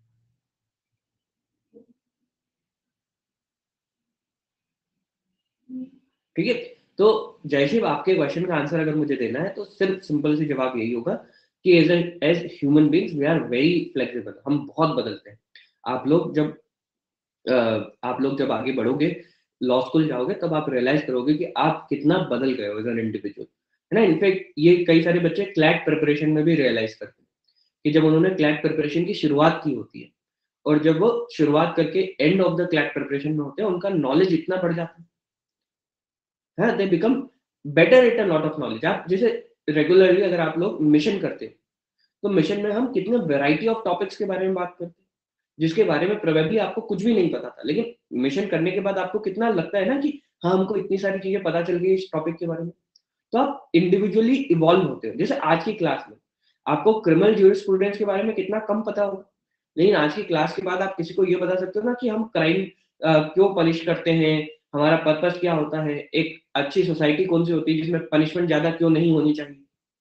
ठीक है। तो जयशिव, आपके क्वेश्चन का आंसर अगर मुझे देना है तो सिर्फ सिंपल सी जवाब यही होगा कि as as human beings we are very flexible, हम बहुत बदलते हैं। आप लोग जब अ, आप लोग जब आगे बढ़ोगे, लॉ स्कूल जाओगे, तब आप रियलाइज करोगे कि आप कितना बदल गए हो एज एन इंडिविजुअल, है ना। इनफैक्ट ये कई सारे बच्चे क्लैट प्रिपरेशन में भी रियलाइज करते हैं कि जब उन्होंने क्लैट प्रिपरेशन की शुरुआत की होती है, और जब वो शुरुआत करके end of the CLAT preparation में होते हैं, उनका नॉलेज इतना बढ़ जाता है, they become better at a lot of knowledge. आप जैसे रेगुलरली अगर आप लोग मिशन करते हैं, तो मिशन में हम कितने वैरायटी ऑफ टॉपिक्स के बारे में बात करते हैं, जिसके बारे में प्रोबेबली आपको कुछ भी नहीं पता था, लेकिन मिशन करने के बाद आपको कितना लगता है ना कि हाँ, हमको इतनी सारी चीजें पता चल गई इस टॉपिक के बारे में। तो आप इंडिविजुअली इवॉल्व होते हो। जैसे आज की क्लास में आपको क्रिमिनल ज्यूरिस्प्रूडेंस के बारे में कितना कम पता होगा, लेकिन आज की क्लास के बाद आप किसी को ये बता सकते हो ना कि हम क्राइम क्यों पनिश करते हैं, हमारा पर्पस क्या होता है, एक अच्छी सोसाइटी कौन सी होती है जिसमें पनिशमेंट ज्यादा क्यों नहीं होनी चाहिए।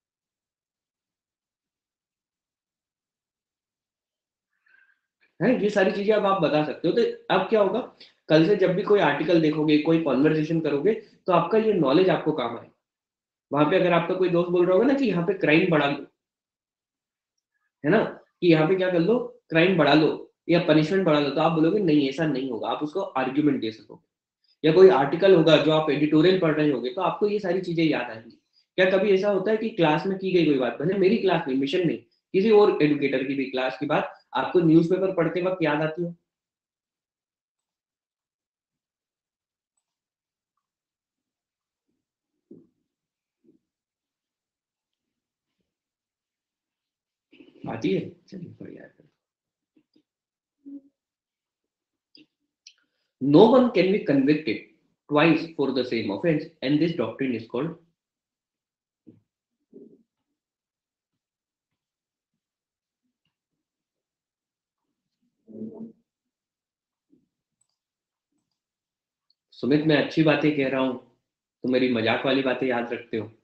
है, ये सारी चीजें अब आप बता सकते हो। तो अब क्या होगा, कल से जब भी कोई आर्टिकल देखोगे, कोई कॉन्वर्सेशन करोगे, तो आपका ये नॉलेज आपको काम आए। वहां पे अगर आपका कोई दोस्त बोल रहा होगा ना कि यहाँ पे क्राइम बढ़ा लो, है ना, कि यहाँ पे क्या कर लो, क्राइम बढ़ा लो या पनिशमेंट बढ़ा लो, तो आप बोलोगे नहीं ऐसा नहीं होगा, आप उसको आर्ग्यूमेंट दे सकोगे। या कोई आर्टिकल होगा जो आप एडिटोरियल पढ़ रहे होगे, तो आपको ये सारी चीजें याद आएंगी। क्या कभी ऐसा होता है कि क्लास में की गई कोई बात, भले मेरी क्लास में, मिशन में, किसी और एडुकेटर की भी क्लास की बात आपको न्यूज़पेपर पढ़ते वक्त याद आती हो? आती है, चलिए बढ़िया है। No one can be convicted twice for the same offense, and this doctrine is called. Sumit, मैं अच्छी बातें कह रहा हूं, तो मेरी मजाक वाली बातें याद रखते हो?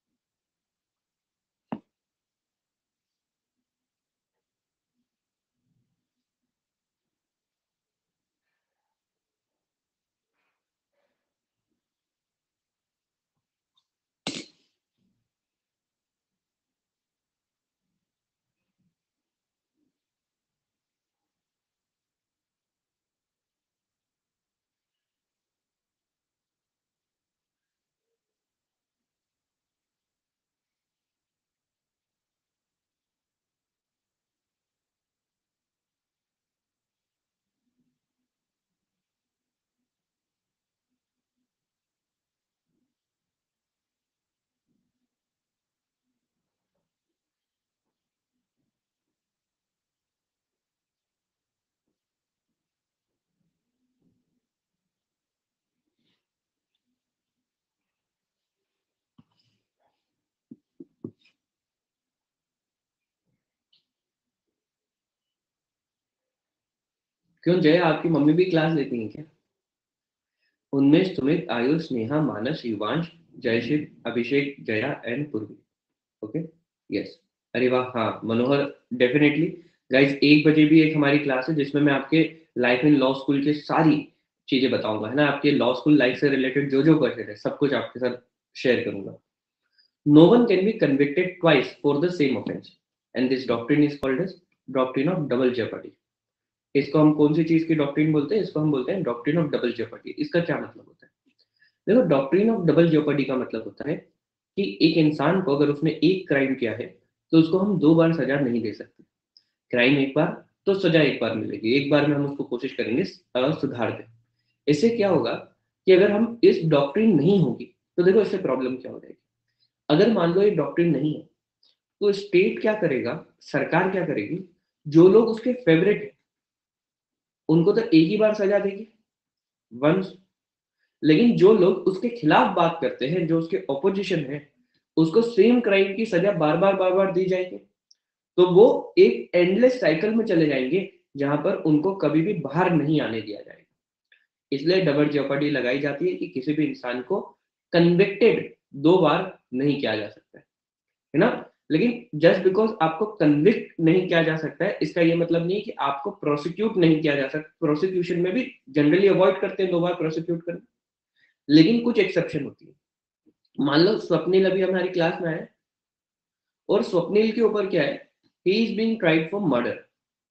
क्यों जय, आपकी मम्मी भी क्लास लेती हैं क्या? उनमें Sumit, Ayush, Neha, Manas, Yuvansh, Jayshiv, Abhishek, Jaya and Purvi. Okay, yes. अरे वाह, हाँ मनोहर, डेफिनेटली। गाइज, एक बजे भी एक हमारी क्लास है जिसमें मैं आपके लाइफ इन लॉ स्कूल की सारी चीजें बताऊंगा, है ना, आपके लॉ स्कूल लाइफ से रिलेटेड जो जो क्वेश्चन है सब कुछ आपके साथ शेयर करूंगा। No one can be convicted twice for the same offence, and this doctrine is called as doctrine of double jeopardy. इसको हम कौन सी चीज की डॉक्ट्रिन बोलते हैं? इसको हम बोलते हैं डॉक्ट्रिन ऑफ डबल जेपर्डी। इसका क्या मतलब होता है? देखो, डॉक्ट्रिन ऑफ डबल जेपर्डी का मतलब होता है कि एक इंसान को अगर उसने एक क्राइम किया है, तो उसको हम दो बार सजा नहीं दे सकते। क्राइम एक बार, तो सजा एक बार मिलेगी, एक बार में हम उसको कोशिश करेंगे अ, सुधार दें। इससे क्या होगा कि अगर हम इस डॉक्ट्रिन नहीं होगी, तो देखो इससे प्रॉब्लम क्या हो जाएगी। अगर मान लो ये डॉक्ट्रिन नहीं है, तो स्टेट क्या करेगा, सरकार क्या करेगी, जो लोग उसके फेवरेट है उनको तो एक ही बार सजा देगी, वंस। लेकिन जो लोग उसके खिलाफ बात करते हैं, जो उसके ऑपोजिशन है, उसको सेम क्राइम की सजा बार बार बार बार दी जाएगी। तो वो एक एंडलेस साइकिल में चले जाएंगे, जहां पर उनको कभी भी बाहर नहीं आने दिया जाएगा। इसलिए डबल जेopardy लगाई जाती है कि किसी भी इंसान को कन्विक्टेड दो बार नहीं किया जा सकता है है ना। लेकिन जस्ट बिकॉज आपको कन्विक्ट नहीं किया जा सकता है, इसका ये मतलब नहीं कि आपको प्रोसिक्यूट नहीं किया जा सकता। प्रोसिक्यूशन में भी जनरली अवॉइड करते हैं दो बार प्रोसिक्यूट करना, लेकिन कुछ एक्सेप्शन होती है। मान लो स्वप्निल अभी हमारी क्लास में है, और स्वप्निल के ऊपर क्या है, he is being tried for murder.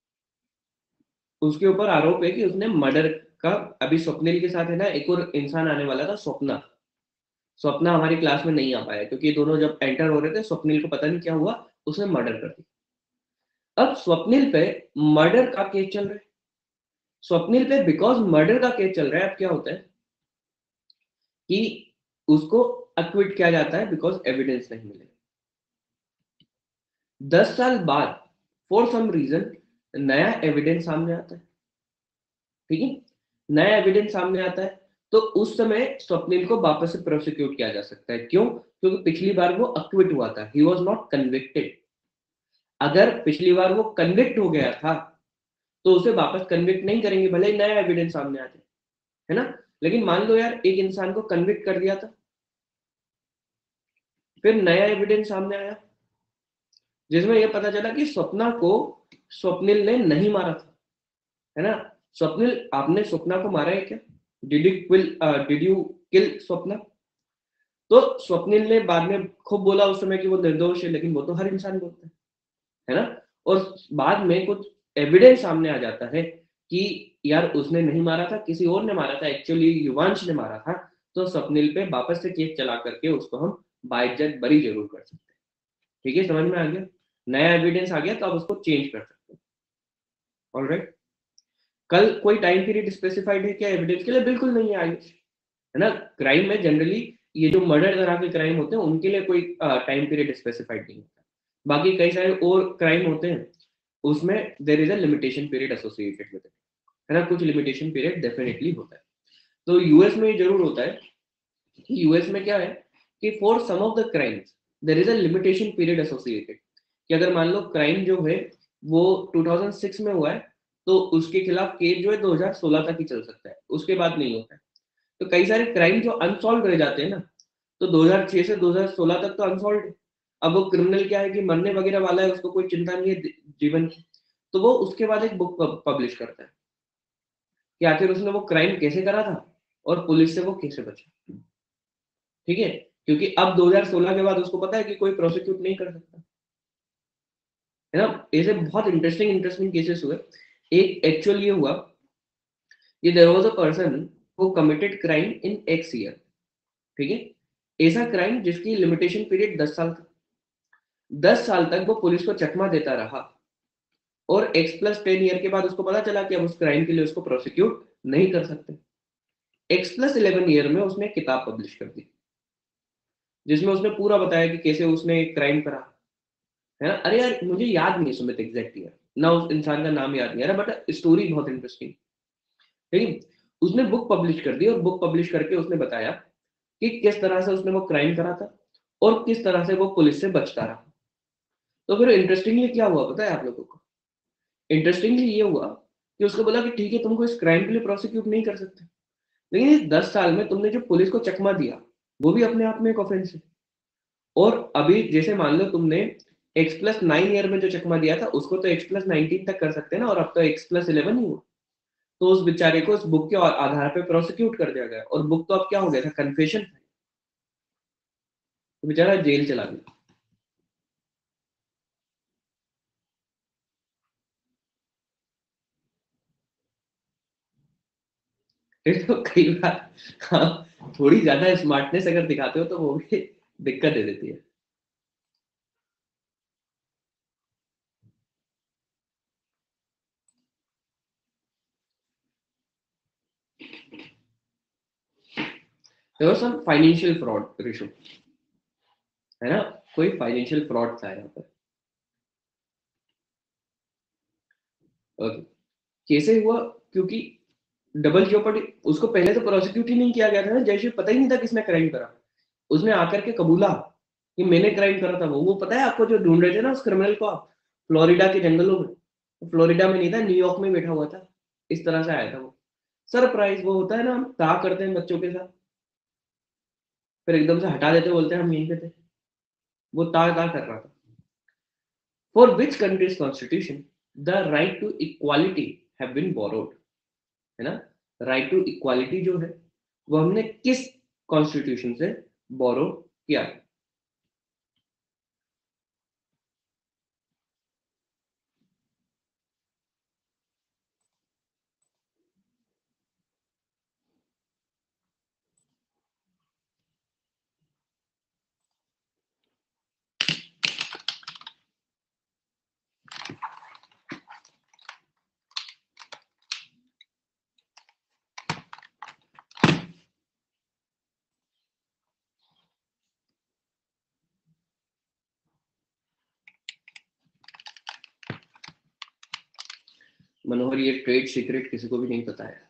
उसके ऊपर आरोप है कि उसने मर्डर का, अभी स्वप्निल के साथ है ना एक और इंसान आने वाला था, स्वप्ना। स्वप्ना हमारी क्लास में नहीं आ पाया क्योंकि ये दोनों जब एंटर हो रहे थे, स्वप्निल को पता नहीं क्या हुआ, उसने मर्डर कर दिया। अब स्वप्निल पे मर्डर का केस चल रहा है। स्वप्निल पे बिकॉज मर्डर का केस चल रहा है, अब क्या होता है कि उसको अक्विट किया जाता है बिकॉज एविडेंस नहीं मिले। दस साल बाद फॉर सम रीजन नया एविडेंस सामने आता है, ठीक है, नया एविडेंस सामने आता है, तो उस समय स्वप्निल को वापस से प्रोसिक्यूट किया जा सकता है। क्यों? क्योंकि पिछली बार वो अक्विट हुआ था, ही वॉज नॉट कन्विक्टेड। अगर पिछली बार वो कन्विक्ट हो गया था, तो उसे वापस कन्विक्ट नहीं करेंगे भले ही नया एविडेंस सामने आ जाए, है ना। लेकिन मान लो यार एक इंसान को कन्विक्ट कर दिया था, फिर नया एविडेंस सामने आया जिसमें यह पता चला कि स्वप्ना को स्वप्निल ने नहीं मारा था, है ना। स्वप्निल, आपने स्वप्ना को मारा है क्या? Did you kill did you kill Swapna? तो स्वप्निल ने बाद में खूब बोला उस समय कि वो निर्दोष है, लेकिन वो तो हर इंसान बोलता है है ना। और बाद में कुछ एविडेंस सामने आ जाता है कि यार उसने नहीं मारा था, किसी और ने मारा था, एक्चुअली युवांश ने मारा था। तो स्वप्निल पे वापस से केस चला करके उसको हम बाइज्जत बरी जरूर कर सकते हैं। ठीक है, समझ में आ गया? नया एविडेंस आ गया तो अब उसको चेंज कर सकते हैं। ऑलराइट। कल कोई टाइम पीरियड स्पेसिफाइड है क्या एविडेंस के लिए? बिल्कुल नहीं है आयुष, है ना। क्राइम में जनरली ये जो मर्डर तरह के क्राइम होते हैं उनके लिए कोई टाइम पीरियड स्पेसिफाइड नहीं होता। बाकी कई सारे और क्राइम होते हैं उसमें there is a limitation period associated with it, है ना। कुछ लिमिटेशन पीरियड डेफिनेटली होता है। तो यूएस में ये जरूर होता है कि यूएस में क्या है कि for some of the crimes there is a limitation period associated, कि अगर मान लो क्राइम जो है वो टू थाउज़ेंड सिक्स में हुआ है तो उसके खिलाफ केस जो है दो हज़ार सोलह तक ही चल सकता है, उसके बाद नहीं होता है। तो कई सारे क्राइम जो अनसॉल्व रह जाते हैं ना, तो दो हज़ार छह से दो हज़ार सोलह तक तो अनसॉल्व है। अब वो क्रिमिनल क्या है कि मरने वगैरह वाला है, उसको कोई चिंता नहीं है जीवन की, तो वो उसके बाद एक बुक पब्लिश करता है कि आखिर उसने वो क्राइम कैसे करा था और पुलिस से वो कैसे बचा। ठीक है, क्योंकि अब दो हज़ार सोलह के बाद उसको पता है कि कोई प्रोसिक्यूट नहीं कर सकता, है ना। ऐसे बहुत इंटरेस्टिंग इंटरेस्टिंग केसेस हुए। एक एक्चुअल ये हुआ, ये there was a person who committed crime in X year. ठीक है, ऐसा क्राइम जिसकी लिमिटेशन पीरियड दस साल था। दस साल तक वो पुलिस को चकमा देता रहा और एक्स प्लस टेन ईयर के बाद उसको पता चला कि अब उस क्राइम के लिए उसको प्रोसिक्यूट नहीं कर सकते। एक्स प्लस इलेवन ईयर में उसने किताब पब्लिश कर दी जिसमें उसने पूरा बताया कि कैसे उसने एक क्राइम करा, है ना। अरे यार मुझे याद नहीं सुमित एग्जैक्ट ईयर ना, उस इंसान का नाम याद नहीं आ रहा, बट स्टोरी बहुत इंटरेस्टिंग। ठीक, उसने बुक पब्लिश कर दी और बुक पब्लिश करके उसने बताया कि किस तरह से उसने वो क्राइम करा था और किस तरह से वो पुलिस से बचता रहा। तो फिर इंटरेस्टिंगली क्या हुआ पता है आप लोगों को? इंटरेस्टिंगली ये हुआ कि उसको बोला कि ठीक है तुमको इस क्राइम के लिए प्रोसिक्यूट नहीं कर सकते, लेकिन इस दस साल में तुमने जो पुलिस को चकमा दिया वो भी अपने आप में एक ऑफेंस है। और अभी जैसे मान लो तुमने एक्स प्लस नाइन ईयर में जो चकमा दिया था उसको तो एक्स प्लस नाइनटीन तक कर सकते हैं ना, और अब तो एक्स प्लस इलेवन ही हुआ। तो उस बेचारे को उस बुक के आधार पे प्रोसिक्यूट कर दिया गया और बुक तो अब क्या हो गया था, कन्फेशन। तो बेचारा जेल चला गया। फिर तो कई बार हाँ, थोड़ी ज्यादा स्मार्टनेस अगर दिखाते हो तो वो भी दिक्कत दे देती है। There was some financial fraud Rishu, है ना। कोई फाइनेंशियल फ्रॉड था यहाँ पर। ओके, कैसे हुआ? क्योंकि डबल जेopardy, उसको पहले तो प्रोसिक्यूट ही नहीं किया गया था ना, जैसे पता ही नहीं था किसने क्राइम करा। उसने आकर के कबूला कि मैंने क्राइम करा था। वो वो पता है आपको जो ढूंढ रहे थे ना उस क्रिमिनल को आप, फ्लोरिडा के जंगलों में, फ्लोरिडा में नहीं था, न्यूयॉर्क में बैठा हुआ था। इस तरह से आया था वो। सरप्राइज वो होता है ना, हम ता करते हैं बच्चों के साथ, फिर एकदम से हटा देते, बोलते हैं हम यहीं पे थे। वो ता ता कर रहा था। For which countries constitution the right to equality have been borrowed, है ना। राइट टू इक्वालिटी जो है वो हमने किस कॉन्स्टिट्यूशन से बोरो किया? मनोहर ये ट्रेड सीक्रेट किसी को भी नहीं पता है।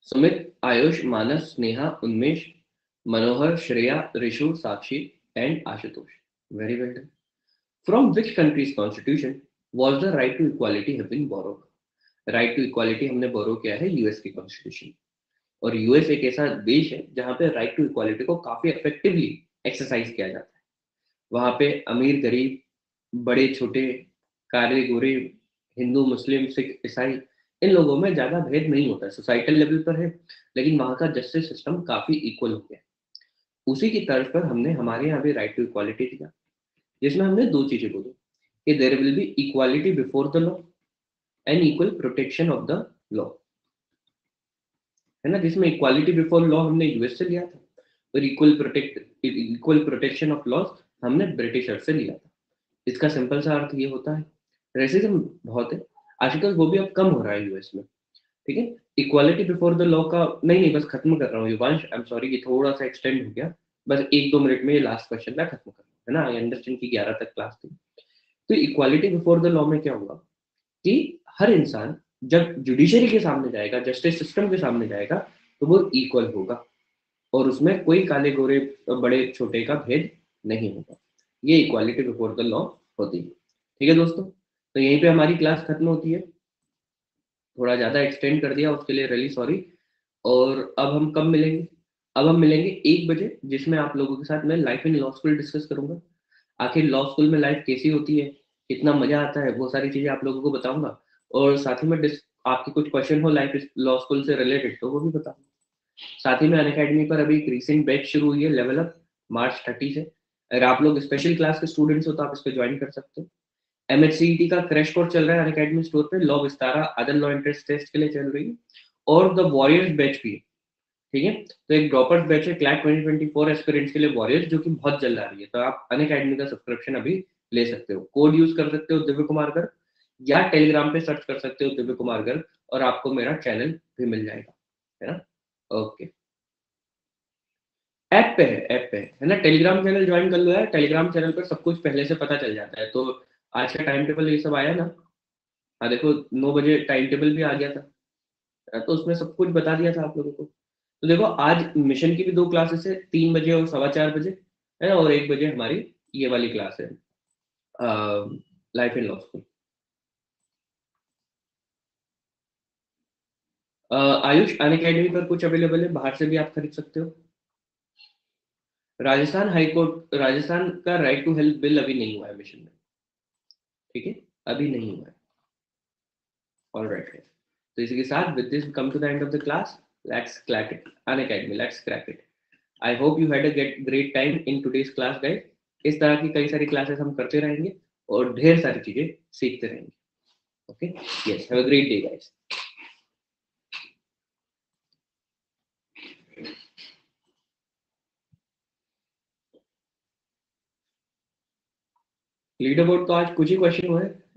सुमित, आयुष, मानस, स्नेहा, उन्मेष, मनोहर, श्रेया, ऋषु, साक्षी and Ashutosh. Very well done. From which country's constitution was the right to equality have been borrowed? Right to equality हमने borrow किया है यूएस की constitution. और यूएस एक ऐसा देश है जहां पे राइट टू इक्वालिटी को काफी इफेक्टिवली एक्सरसाइज किया जाता है। वहां पे अमीर गरीब, बड़े छोटे, काले गोरे, हिंदू मुस्लिम सिख ईसाई, इन लोगों में ज्यादा भेद नहीं होता है। सोसाइटल लेवल पर है, लेकिन वहां का जस्टिस सिस्टम काफी इक्वल हो गया है। उसी की तर्ज पर हमने हमारे यहाँ भी राइट टू इक्वालिटी दिया, जिसमें हमने दो चीजें बोली कि there will be equality before the law and equal protection of the law, है ना। जिसमें इक्वालिटी बिफोर लॉ हमने यूएस से लिया था और equal protect equal protection of laws हमने ब्रिटिशर से लिया था। इसका सिंपल सा अर्थ ये होता है, रेसिज्म बहुत है आजकल, वो भी अब कम हो रहा है यूएस में, ठीक है। इक्वालिटी बिफोर द लॉ का नहीं नहीं बस खत्म कर रहा हूँ युवांश, आई एम सॉरी ये थोड़ा सा एक्सटेंड हो गया, बस एक दो मिनट में ये लास्ट क्वेश्चन मैं खत्म कर रहा हूँ, है ना। आई अंडरस्टैंड की ग्यारह तक क्लास थी। तो इक्वालिटी बिफोर द लॉ में क्या होगा कि हर इंसान जब जुडिशरी के सामने जाएगा, जस्टिस सिस्टम के सामने जाएगा, तो वो इक्वल होगा और उसमें कोई काले गोरे बड़े छोटे का भेद नहीं होगा। ये इक्वालिटी बिफोर द लॉ होती है, ठीक है दोस्तों। तो यहीं पे हमारी क्लास खत्म होती है, थोड़ा ज्यादा एक्सटेंड कर दिया उसके लिए रियली सॉरी। और अब हम कब मिलेंगे? अब हम मिलेंगे एक बजे, जिसमें आप लोगों के साथ मैं life in law school discuss करूंगा। आखिर लॉ स्कूल में लाइफ कैसी होती है, कितना मजा आता है, वो सारी चीजें आप लोगों को बताऊंगा। और साथ ही में डिस- आपके कुछ क्वेश्चन हो लाइफ लॉ स्कूल से रिलेटेड तो वो भी बताऊंगा। साथ ही में अनअकैडमी पर अभी एक रिसेंट बैच शुरू हुई है लेवल अप, मार्च थर्टी से। अगर आप लोग स्पेशल क्लास के स्टूडेंट्स हो तो आप इस पे ज्वाइन कर सकते हो। एमएचसीईटी का क्रैश कोर्स चल रहा है अनअकैडमी स्टोर पे, लॉ विस्तारा अदर लॉ एंट्रेंस टेस्ट के लिए चल रही है, और द वॉरियर्स बैच भी है, ठीक है। तो एक ड्रॉपर्स बैच है CLAT twenty twenty four aspirants के लिए वॉरियर्स, जो कि बहुत जल्द आ रही है। तो आप अनअकैडमी का सब्सक्रिप्शन अभी ले सकते हो, कोड यूज कर सकते हो दिव्य कुमार गर्ग, या टेलीग्राम पे सर्च कर सकते हो दिव्य कुमार गर्ग, और आपको मेरा चैनल भी मिल जाएगा, है ना। ओके, ऐप पे है, ऐप पे है है ना। टेलीग्राम चैनल ज्वाइन कर लो यार, टेलीग्राम चैनल पर सब कुछ पहले से पता चल जाता है। तो आज का टाइम टेबल ये सब आया ना, हाँ देखो नौ बजे टाइम टेबल भी आ गया था, तो उसमें सब कुछ बता दिया था आप लोगों को। तो देखो आज मिशन की भी दो क्लासेस है, तीन बजे और सवा चार बजे, है ना, और एक बजे हमारी ये वाली क्लास है life in law school. Ayush Unacademy पर कुछ अवेलेबल है, बाहर से भी आप खरीद सकते हो। राजस्थान हाई कोर्ट, राजस्थान का राइट टू हेल्थ बिल अभी नहीं हुआ है मिशन में, ठीक है, अभी नहीं हुआ है। ऑलराइट है, तो इसी के साथ with this come to the end of the class, let's crack it Unacademy, let's crack it. I hope you had a get great time in today's class guys. इस तरह की कई सारी क्लासेस हम करते रहेंगे और ढेर सारी चीजें सीखते रहेंगे। Okay, yes, have a great day guys. Leaderboard तो आज कुछ ही क्वेश्चन हुए हैं।